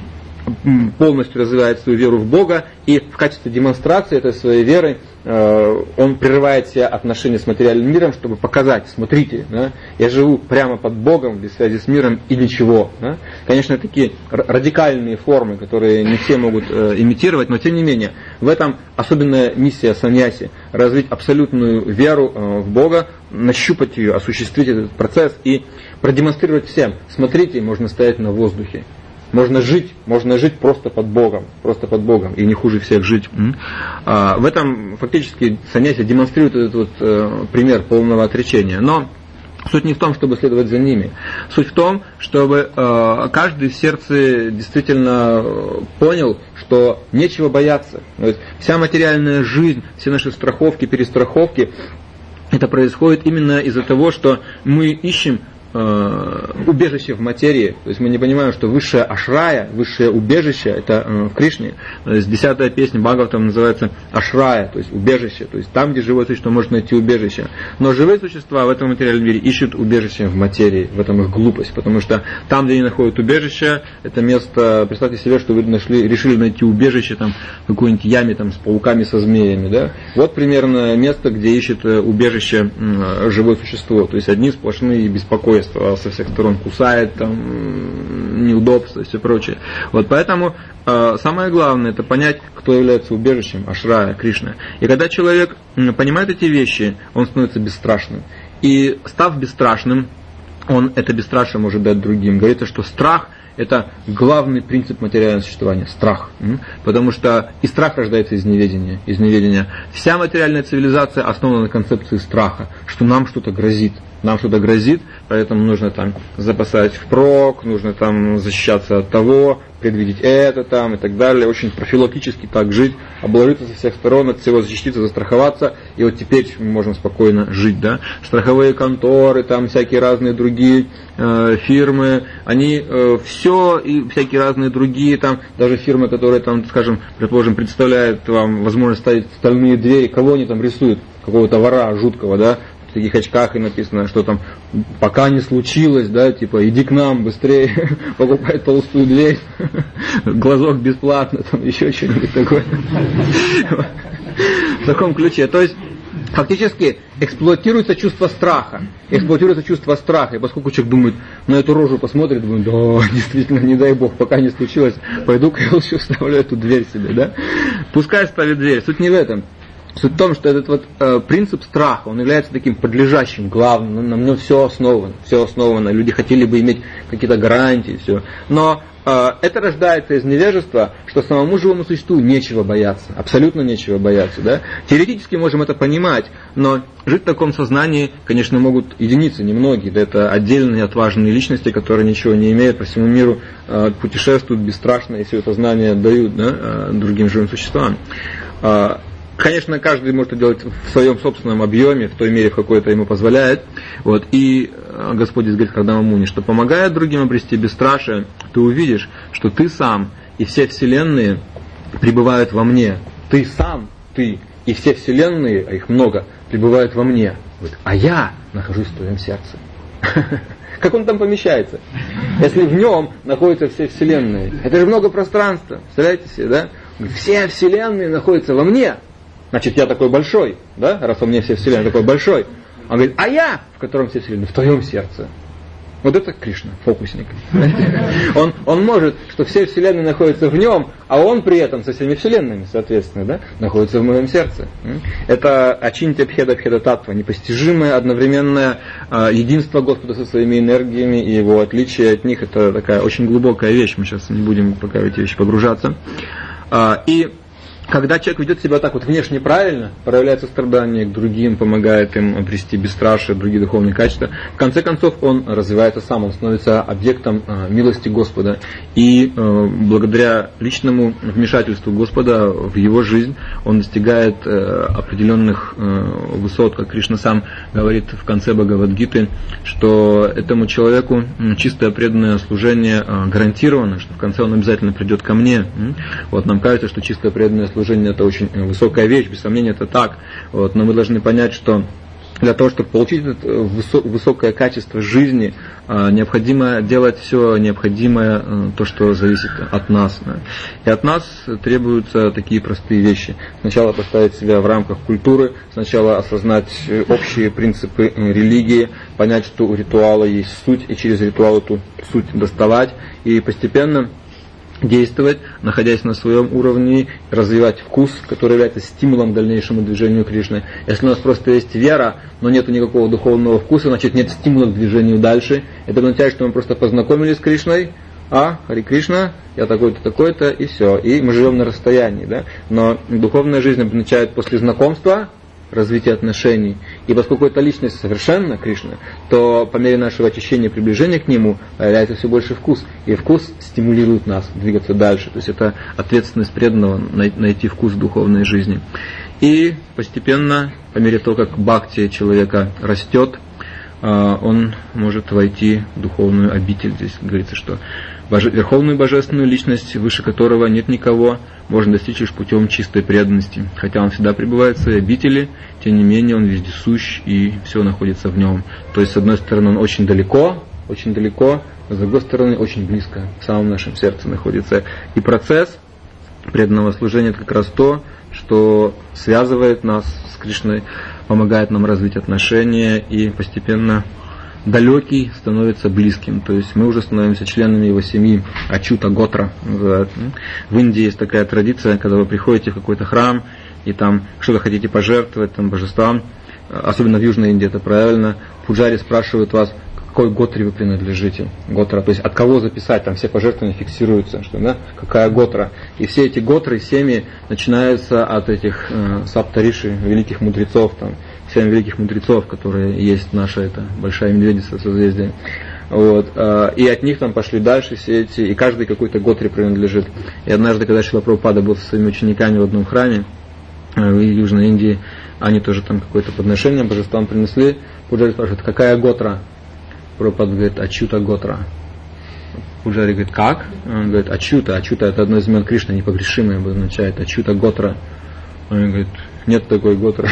полностью развивает свою веру в Бога, и в качестве демонстрации этой своей веры э, он прерывает все отношения с материальным миром, чтобы показать, смотрите, да, я живу прямо под Богом, без связи с миром, и для чего. Да? Конечно, такие радикальные формы, которые не все могут э, имитировать, но тем не менее, в этом особенная миссия саньяси – развить абсолютную веру э, в Бога, нащупать ее, осуществить этот процесс и продемонстрировать всем. Смотрите, можно стоять на воздухе. Можно жить, можно жить просто под Богом, просто под Богом, и не хуже всех жить. А, в этом фактически саньяси демонстрирует этот вот, э, пример полного отречения. Но суть не в том, чтобы следовать за ними. Суть в том, чтобы э, каждый в сердце действительно понял, что нечего бояться. То есть вся материальная жизнь, все наши страховки, перестраховки, это происходит именно из-за того, что мы ищем убежище в материи. То есть мы не понимаем, что высшее ашрая, высшее убежище, это в Кришне. То есть десятая песня Бхагаватам называется ашрая, то есть убежище. То есть там, где живое существо может найти убежище. Но живые существа в этом материальном мире ищут убежище в материи. В этом их глупость. Потому что там, где они находят убежище, это место, представьте себе, что вы нашли, решили найти убежище там, в какой-нибудь яме там, с пауками, со змеями. Да? Вот примерно место, где ищет убежище живое существо. То есть одни сплошные беспокойства. Со всех сторон кусает, там, неудобства и все прочее. Вот поэтому э, самое главное это понять, кто является убежищем ашрая, Кришна. И когда человек понимает эти вещи, он становится бесстрашным. И став бесстрашным, он это бесстрашие может дать другим. Говорится, что страх это главный принцип материального существования. Страх. Потому что и страх рождается из неведения. Из неведения. Вся материальная цивилизация основана на концепции страха, что нам что-то грозит. Нам что-то грозит, поэтому нужно там запасать впрок, нужно там защищаться от того, предвидеть это там и так далее. Очень профилактически так жить, обложиться со всех сторон, от всего защититься, застраховаться. И вот теперь мы можем спокойно жить. Да? Страховые конторы, там всякие разные другие э, фирмы, они э, все и всякие разные другие, там даже фирмы, которые там, скажем, предположим, представляют вам возможность ставить стальные двери, кого они там рисуют? Какого-то вора жуткого, да? В таких очках и написано, что там пока не случилось, да, типа иди к нам быстрее, покупай толстую дверь, глазок бесплатно, там еще что-нибудь такое. В таком ключе. То есть фактически эксплуатируется чувство страха. Эксплуатируется чувство страха. И поскольку человек думает, на эту рожу посмотрит, думает, да, действительно, не дай бог, пока не случилось, пойду-ка я лучше вставлю эту дверь себе, да. Пускай ставит дверь. Суть не в этом. Суть в том, что этот вот э, принцип страха, он является таким подлежащим, главным, на нем все основано, все основано, люди хотели бы иметь какие-то гарантии, все. Но э, это рождается из невежества, что самому живому существу нечего бояться, абсолютно нечего бояться. Да? Теоретически можем это понимать, но жить в таком сознании, конечно, могут единицы, немногие. Да, это отдельные отважные личности, которые ничего не имеют, по всему миру э, путешествуют бесстрашно и все это знание дают, да, э, другим живым существам. Э, Конечно, каждый может это делать в своем собственном объеме, в той мере, в какой это ему позволяет. Вот. И Господь здесь говорит Кардама Муни, что помогая другим обрести бесстрашие, ты увидишь, что ты сам и все вселенные пребывают во мне. Ты сам, ты и все вселенные, а их много, пребывают во мне. Вот. А я нахожусь в твоем сердце. Как он там помещается? Если в нем находятся все вселенные, это же много пространства. Представляете себе, да? Все вселенные находятся во мне. Значит, я такой большой, да, раз у меня все вселенные такой большой. Он говорит, а я, в котором все вселенные, в твоем сердце. Вот это Кришна, фокусник. Он, он может, что все вселенные находятся в нем, а он при этом со всеми вселенными, соответственно, да, находится в моем сердце. Это ачинтя бхеда бхеда татва, непостижимое одновременное э, единство Господа со своими энергиями и его отличие от них. Это такая очень глубокая вещь, мы сейчас не будем пока в эти вещи погружаться. Э, и когда человек ведет себя так вот внешне правильно, проявляет сострадание к другим, помогает им обрести бесстрашие, другие духовные качества, в конце концов он развивается сам, он становится объектом э, милости Господа. И э, благодаря личному вмешательству Господа в его жизнь он достигает э, определенных э, высот, как Кришна сам говорит в конце Бхагавад-гиты, что этому человеку чистое преданное служение э, гарантировано, что в конце он обязательно придет ко мне. Вот нам кажется, что чистое преданное служение это очень высокая вещь, без сомнения это так. Вот, но мы должны понять, что для того, чтобы получить это высокое качество жизни, необходимо делать все необходимое, то, что зависит от нас. И от нас требуются такие простые вещи. Сначала поставить себя в рамках культуры, сначала осознать общие принципы религии, понять, что у ритуала есть суть, и через ритуал эту суть доставать, и постепенно действовать, находясь на своем уровне, развивать вкус, который является стимулом к дальнейшему движению Кришны. Если у нас просто есть вера, но нет никакого духовного вкуса, значит нет стимула к движению дальше. Это означает, что мы просто познакомились с Кришной, а, Хари Кришна, я такой-то, такой-то, и все. И мы живем на расстоянии. Да? Но духовная жизнь означает после знакомства развитие отношений. И поскольку эта личность совершенна, Кришна, то по мере нашего очищения и приближения к Нему появляется все больше вкус. И вкус стимулирует нас двигаться дальше. То есть это ответственность преданного найти вкус в духовной жизни. И постепенно, по мере того, как бхакти человека растет, он может войти в духовную обитель. Здесь говорится, что верховную божественную личность, выше которого нет никого, можно достичь лишь путем чистой преданности. Хотя он всегда пребывает в своей обители, тем не менее он вездесущ и все находится в нем. То есть, с одной стороны, он очень далеко, очень далеко, а с другой стороны, очень близко, в самом нашем сердце находится. И процесс преданного служения — это как раз то, что связывает нас с Кришной, помогает нам развить отношения, и постепенно далекий становится близким. То есть мы уже становимся членами его семьи, Ачута Готра называют. В Индии есть такая традиция, когда вы приходите в какой-то храм и там что-то хотите пожертвовать там божествам, особенно в Южной Индии это правильно, пуджари спрашивают вас, какой готре вы принадлежите, готра, то есть от кого записать, там все пожертвования фиксируются, что, да, какая готра. И все эти готры, семьи начинаются от этих э, саптариши, великих мудрецов, там, семь великих мудрецов, которые есть наша эта большая медведица созвездия. Вот, э, и от них там пошли дальше все эти, и каждый какой-то готре принадлежит. И однажды, когда Шрила Прабхупада был со своими учениками в одном храме э, в Южной Индии, они тоже там какое-то подношение божествам принесли, пуджари спрашивают, какая готра? Прабхупада говорит, Ачута Готра. Пуджари говорит, как? Он говорит, Ачута. Ачута — это одно из имен Кришны, непогрешимое обозначает. Ачута Готра. Он говорит, нет такой Готры.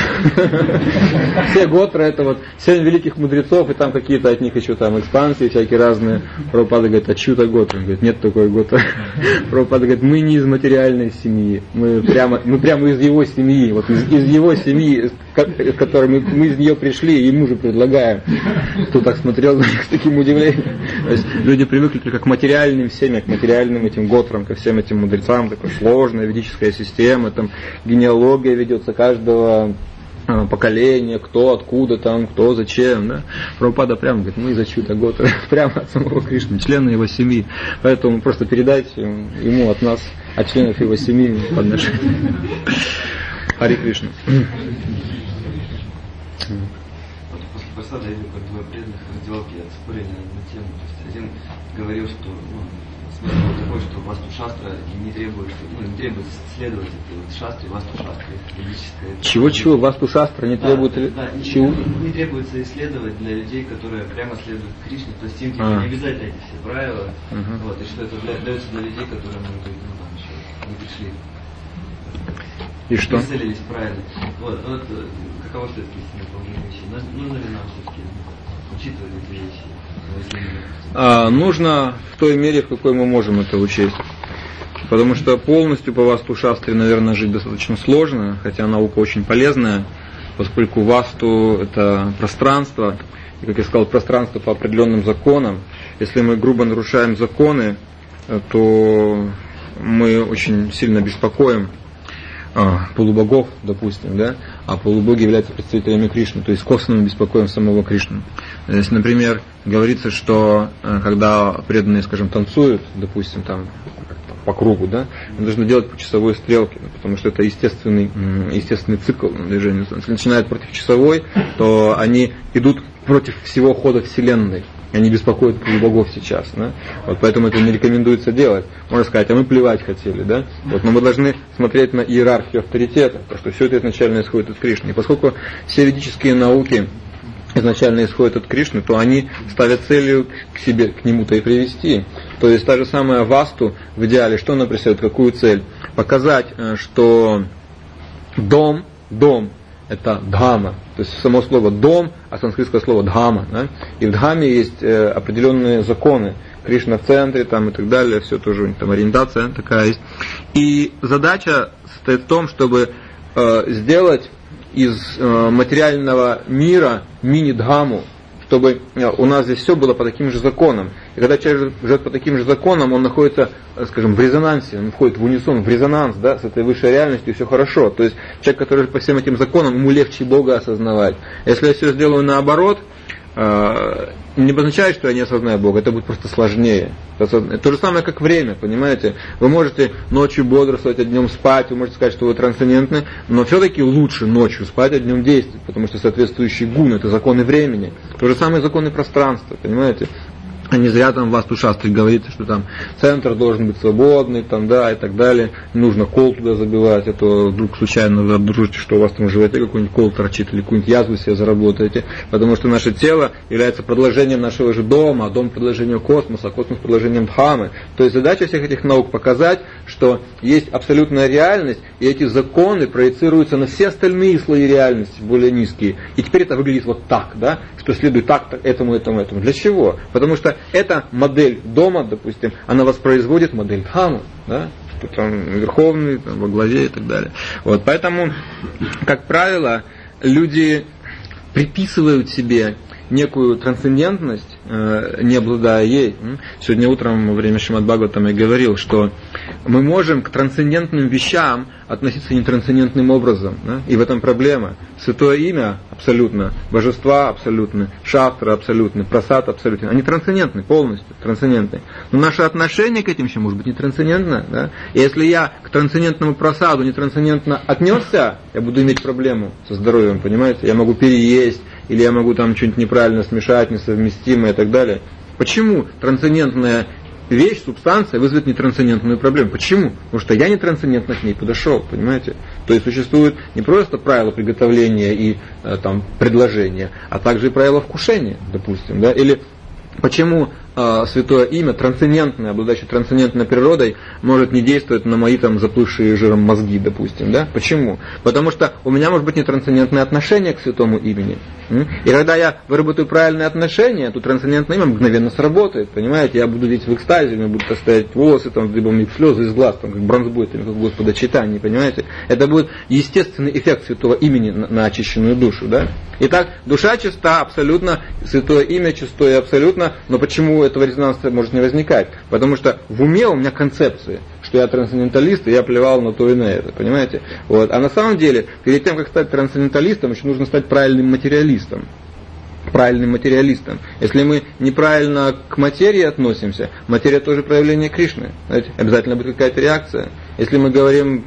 Все Готры — это вот семь великих мудрецов, и там какие-то от них еще там экспансии всякие разные. Прабхупада говорит, Ачута Готры. Он говорит, нет такой Готры. Прабхупада говорит, мы не из материальной семьи, мы прямо, мы прямо из его семьи. Вот из, из его семьи, с которой мы, мы из нее пришли, ему же предлагаем. Кто так смотрел на них с таким удивлением. То есть люди привыкли только к материальным семьям, к материальным этим готрам, ко всем этим мудрецам, такая сложная ведическая система, там генеалогия ведется каждого поколения, кто, откуда там, кто, зачем. Да? Прабхупада прямо говорит, мы из Ачута Готра, прямо от самого Кришны, члены его семьи. Поэтому просто передать ему от нас, от членов его семьи подношение. Хари Кришна. После посада я видел, как двое преданных раздевалки отспорили на одну тему. То есть один говорил, что ну, смысл был такой, что васту шастра не требует, что, ну, не требует следовать этой вот шастре, васту шастре, ведической. Чего-чего? Васту шастра не требует? Да, да, чего? Не, не требуется исследовать для людей, которые прямо следуют Кришне. То есть им типа, а. не обязательно эти все правила. Uh-huh. Вот, и что это для, дается для людей, которые, может быть, ну, там еще не пришли. И что? Прицелились правильно. Вот, вот каково все-таки истинное положение вещей? Нужно ли нам все-таки учитывать эти вещи? А, нужно в той мере, в какой мы можем это учесть. Потому что полностью по васту шастре, наверное, жить достаточно сложно, хотя наука очень полезная. поскольку васту это пространство, и, как я сказал, пространство по определенным законам. Если мы грубо нарушаем законы, то мы очень сильно беспокоим а, полубогов, допустим, да, а полубоги являются представителями Кришны, то есть косвенно мы беспокоим самого Кришну. Если, например, говорится, что когда преданные, скажем, танцуют, допустим, там по кругу, да, они должны делать по часовой стрелке, потому что это естественный, естественный цикл движения. Если начинают против часовой, то они идут против всего хода Вселенной. Они беспокоят полубогов сейчас, да? Вот поэтому это не рекомендуется делать. Можно сказать, а мы плевать хотели, да? Вот, но мы должны смотреть на иерархию авторитета, потому что все это изначально исходит от Кришны. И поскольку все ведические науки изначально исходят от Кришны, то они ставят целью к себе, к нему-то и привести. То есть та же самая васту в идеале, что она преследует, какую цель? Показать, что дом, дом, это дхама, то есть само слово дом, а санскритское слово дхама, да? И в дхаме есть э, определенные законы, Кришна в центре там, и так далее, все тоже у них там ориентация такая есть. И задача состоит в том, чтобы э, сделать из э, материального мира мини-дхаму, чтобы у нас здесь все было по таким же законам. И когда человек живет по таким же законам, он находится, скажем, в резонансе, он входит в унисон, в резонанс, да, с этой высшей реальностью, и все хорошо. То есть человек, который живет по всем этим законам, ему легче Бога осознавать. Если я все сделаю наоборот, не обозначает, что я не осознаю Бога, это будет просто сложнее. То же самое, как время, понимаете? Вы можете ночью бодрствовать, а днем спать, вы можете сказать, что вы трансцендентны, но все-таки лучше ночью спать, а днем действовать, потому что соответствующий гун – это законы времени. То же самое законы пространства, понимаете? А не зря там в Васту Шастре говорится, что там центр должен быть свободный, там, да, и так далее. Не нужно кол туда забивать, а то вдруг случайно вы обнаружите, что у вас там в животе какой-нибудь кол торчит или какую-нибудь язву себе заработаете. Потому что наше тело является продолжением нашего же дома, а дом продолжением космоса, а космос продолжением Дхамы. То есть задача всех этих наук показать, что есть абсолютная реальность, и эти законы проецируются на все остальные слои реальности, более низкие. И теперь это выглядит вот так, да, что следует так, так этому, этому, этому. Для чего? Потому что эта модель дома, допустим, она воспроизводит модель Дхамы, да, что там верховный, там, во главе и так далее. Вот, поэтому, как правило, люди приписывают себе некую трансцендентность, э, не обладая ей. Сегодня утром во время Шримад Бхагаватам я говорил, что мы можем к трансцендентным вещам относиться нетрансцендентным образом. Да? И в этом проблема. Святое имя абсолютно, божества абсолютно, шастра абсолютно, прасад абсолютно. Они трансцендентны, полностью трансцендентны. Но наше отношение к этим еще может быть не трансцендентно. Да? И если я к трансцендентному прасаду не трансцендентно отнесся, я буду иметь проблему со здоровьем, понимаете? Я могу переесть, или я могу там что-нибудь неправильно смешать, несовместимое и так далее. Почему трансцендентная вещь, субстанция вызовет нетрансцендентную проблему? Почему? Потому что я не трансцендентно к ней подошел, понимаете? То есть существует не просто правила приготовления и э, там, предложения, а также и правила вкушения, допустим. Да? Или почему э, святое имя, трансцендентное, обладающее трансцендентной природой, может не действовать на мои там заплывшие жиром мозги, допустим. Да? Почему? Потому что у меня может быть не трансцендентное отношение к святому имени. И когда я выработаю правильное отношение, то трансцендентное имя мгновенно сработает. Понимаете? Я буду видеть в экстазе, у меня будут стоять волосы, там, либо мне слезы из глаз, там, как бронзбойт, или как Господа читания, понимаете? Это будет естественный эффект святого имени на, на очищенную душу. Да? Итак, душа чиста, абсолютно, святое имя чистое абсолютно, но почему этого резонанса может не возникать? Потому что в уме у меня концепция, что я трансценденталист, и я плевал на то и на это, понимаете? Вот. А на самом деле, перед тем, как стать трансценденталистом, еще нужно стать правильным материалистом. Правильным материалистом. Если мы неправильно к материи относимся, материя тоже проявление Кришны. Знаете, обязательно будет какая-то реакция. Если мы говорим,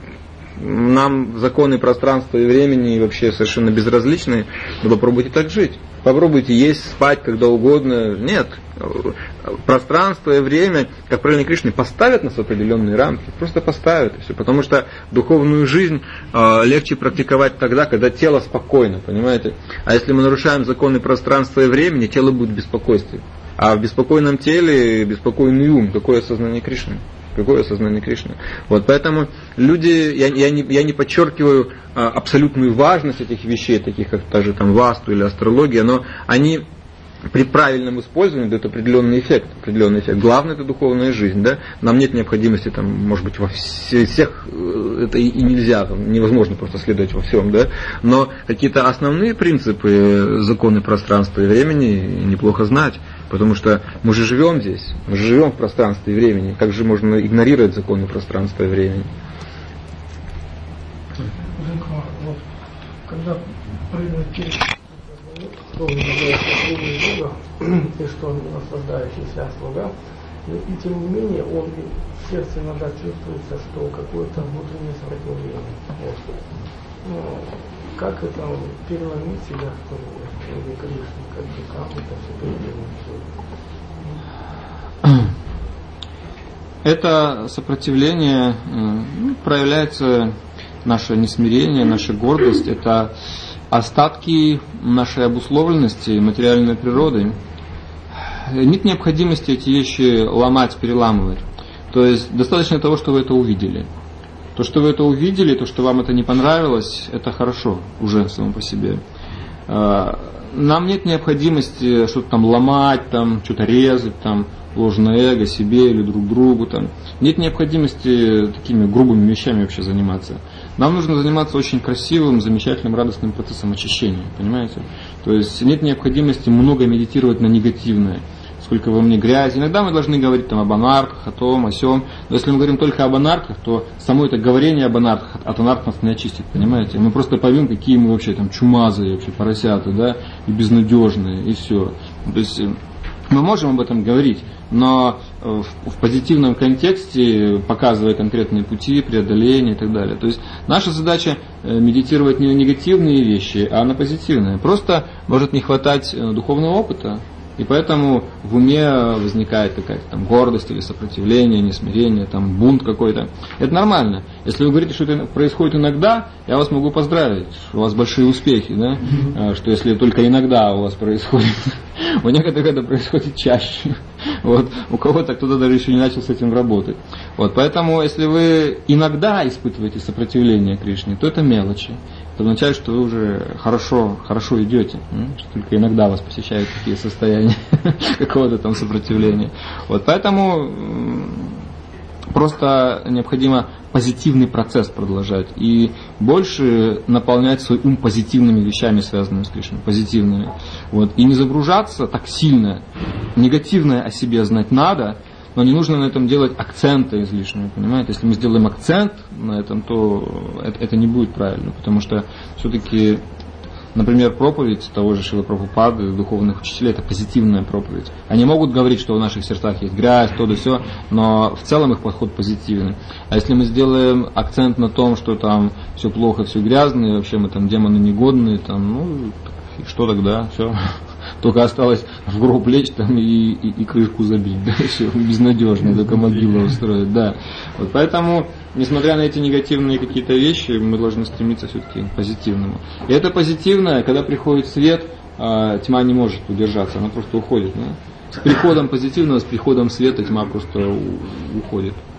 нам законы пространства и времени и вообще совершенно безразличны, но попробуйте так жить. Попробуйте есть, спать, когда угодно. Нет. Пространство и время, как правильно Кришны, поставят нас в определенные рамки. Просто поставят. И все. Потому что духовную жизнь э, легче практиковать тогда, когда тело спокойно. Понимаете? А если мы нарушаем законы пространства и времени, тело будет в беспокойстве. А в беспокойном теле беспокойный ум. Какое сознание Кришны? Какое сознание Кришны? Вот, поэтому люди, я, я, не, я не подчеркиваю а, абсолютную важность этих вещей, таких как та же там васту или астрология, но они при правильном использовании дает определенный эффект, определенный эффект. Главное — это духовная жизнь, да? Нам нет необходимости, там, может быть, во всех, это и нельзя, там, невозможно просто следовать во всем, да? Но какие-то основные принципы, законы пространства и времени неплохо знать, потому что мы же живем здесь, мы же живем в пространстве и времени. Как же можно игнорировать законы пространства и времени? Вот, когда прыгнуть через что он является слугой Бога, и что он наслаждающийся слуга, и тем не менее он в сердце иногда чувствуется, что какое-то внутреннее сопротивление. Вот. Ну, как это переломить себя, что ли, Кришна, как бы как это все переломить? Это сопротивление ну, проявляется наше несмирение, наша гордость, это остатки нашей обусловленности материальной природы. Нет необходимости эти вещи ломать, переламывать. То есть достаточно того, что вы это увидели. То, что вы это увидели, то, что вам это не понравилось, это хорошо уже само по себе. Нам нет необходимости что-то там ломать, там, что-то резать, там, ложное эго себе или друг другу. Там. Нет необходимости такими грубыми вещами вообще заниматься. Нам нужно заниматься очень красивым, замечательным, радостным процессом очищения, понимаете? То есть нет необходимости много медитировать на негативное. Сколько во мне грязи. Иногда мы должны говорить там, об анархах, о том, о сём. Но если мы говорим только об анархах, то само это говорение об анархах от анархов нас не очистит, понимаете? Мы просто поймем, какие мы вообще там чумазые, вообще поросята, да, и безнадежные, и все. То есть мы можем об этом говорить, но в, в позитивном контексте, показывая конкретные пути, преодоления и так далее. То есть наша задача медитировать не на негативные вещи, а на позитивные. Просто может не хватать духовного опыта, и поэтому в уме возникает какая-то там гордость или сопротивление, несмирение, там бунт какой-то. Это нормально. Если вы говорите, что это происходит иногда, я вас могу поздравить, у вас большие успехи, да? Что если только иногда у вас происходит. У некоторых это происходит чаще. Вот. У кого-то кто-то даже еще не начал с этим работать. Вот. Поэтому, если вы иногда испытываете сопротивление Кришне, то это мелочи. Это означает, что вы уже хорошо, хорошо идете. Что только иногда вас посещают такие состояния какого-то там сопротивления. Вот. Поэтому просто необходимо позитивный процесс продолжать и больше наполнять свой ум позитивными вещами, связанными с Кришной, позитивными. Вот. И не загружаться так сильно. Негативное о себе знать надо, но не нужно на этом делать акценты излишние, понимаете? Если мы сделаем акцент на этом, то это, это не будет правильно, потому что все-таки, например, проповедь того же Шрилы Прабхупады, духовных учителей, это позитивная проповедь. Они могут говорить, что в наших сердцах есть грязь, то да сё, но в целом их подход позитивный. А если мы сделаем акцент на том, что там все плохо, все грязно, и вообще мы там демоны негодные, там, ну, что тогда, все. Только осталось в гроб лечь там и, и, и крышку забить, да, все, безнадежно, только могилу устроить, да. Вот поэтому, несмотря на эти негативные какие-то вещи, мы должны стремиться все-таки к позитивному. И это позитивное, когда приходит свет, тьма не может удержаться, она просто уходит. Да? С приходом позитивного, с приходом света тьма просто уходит.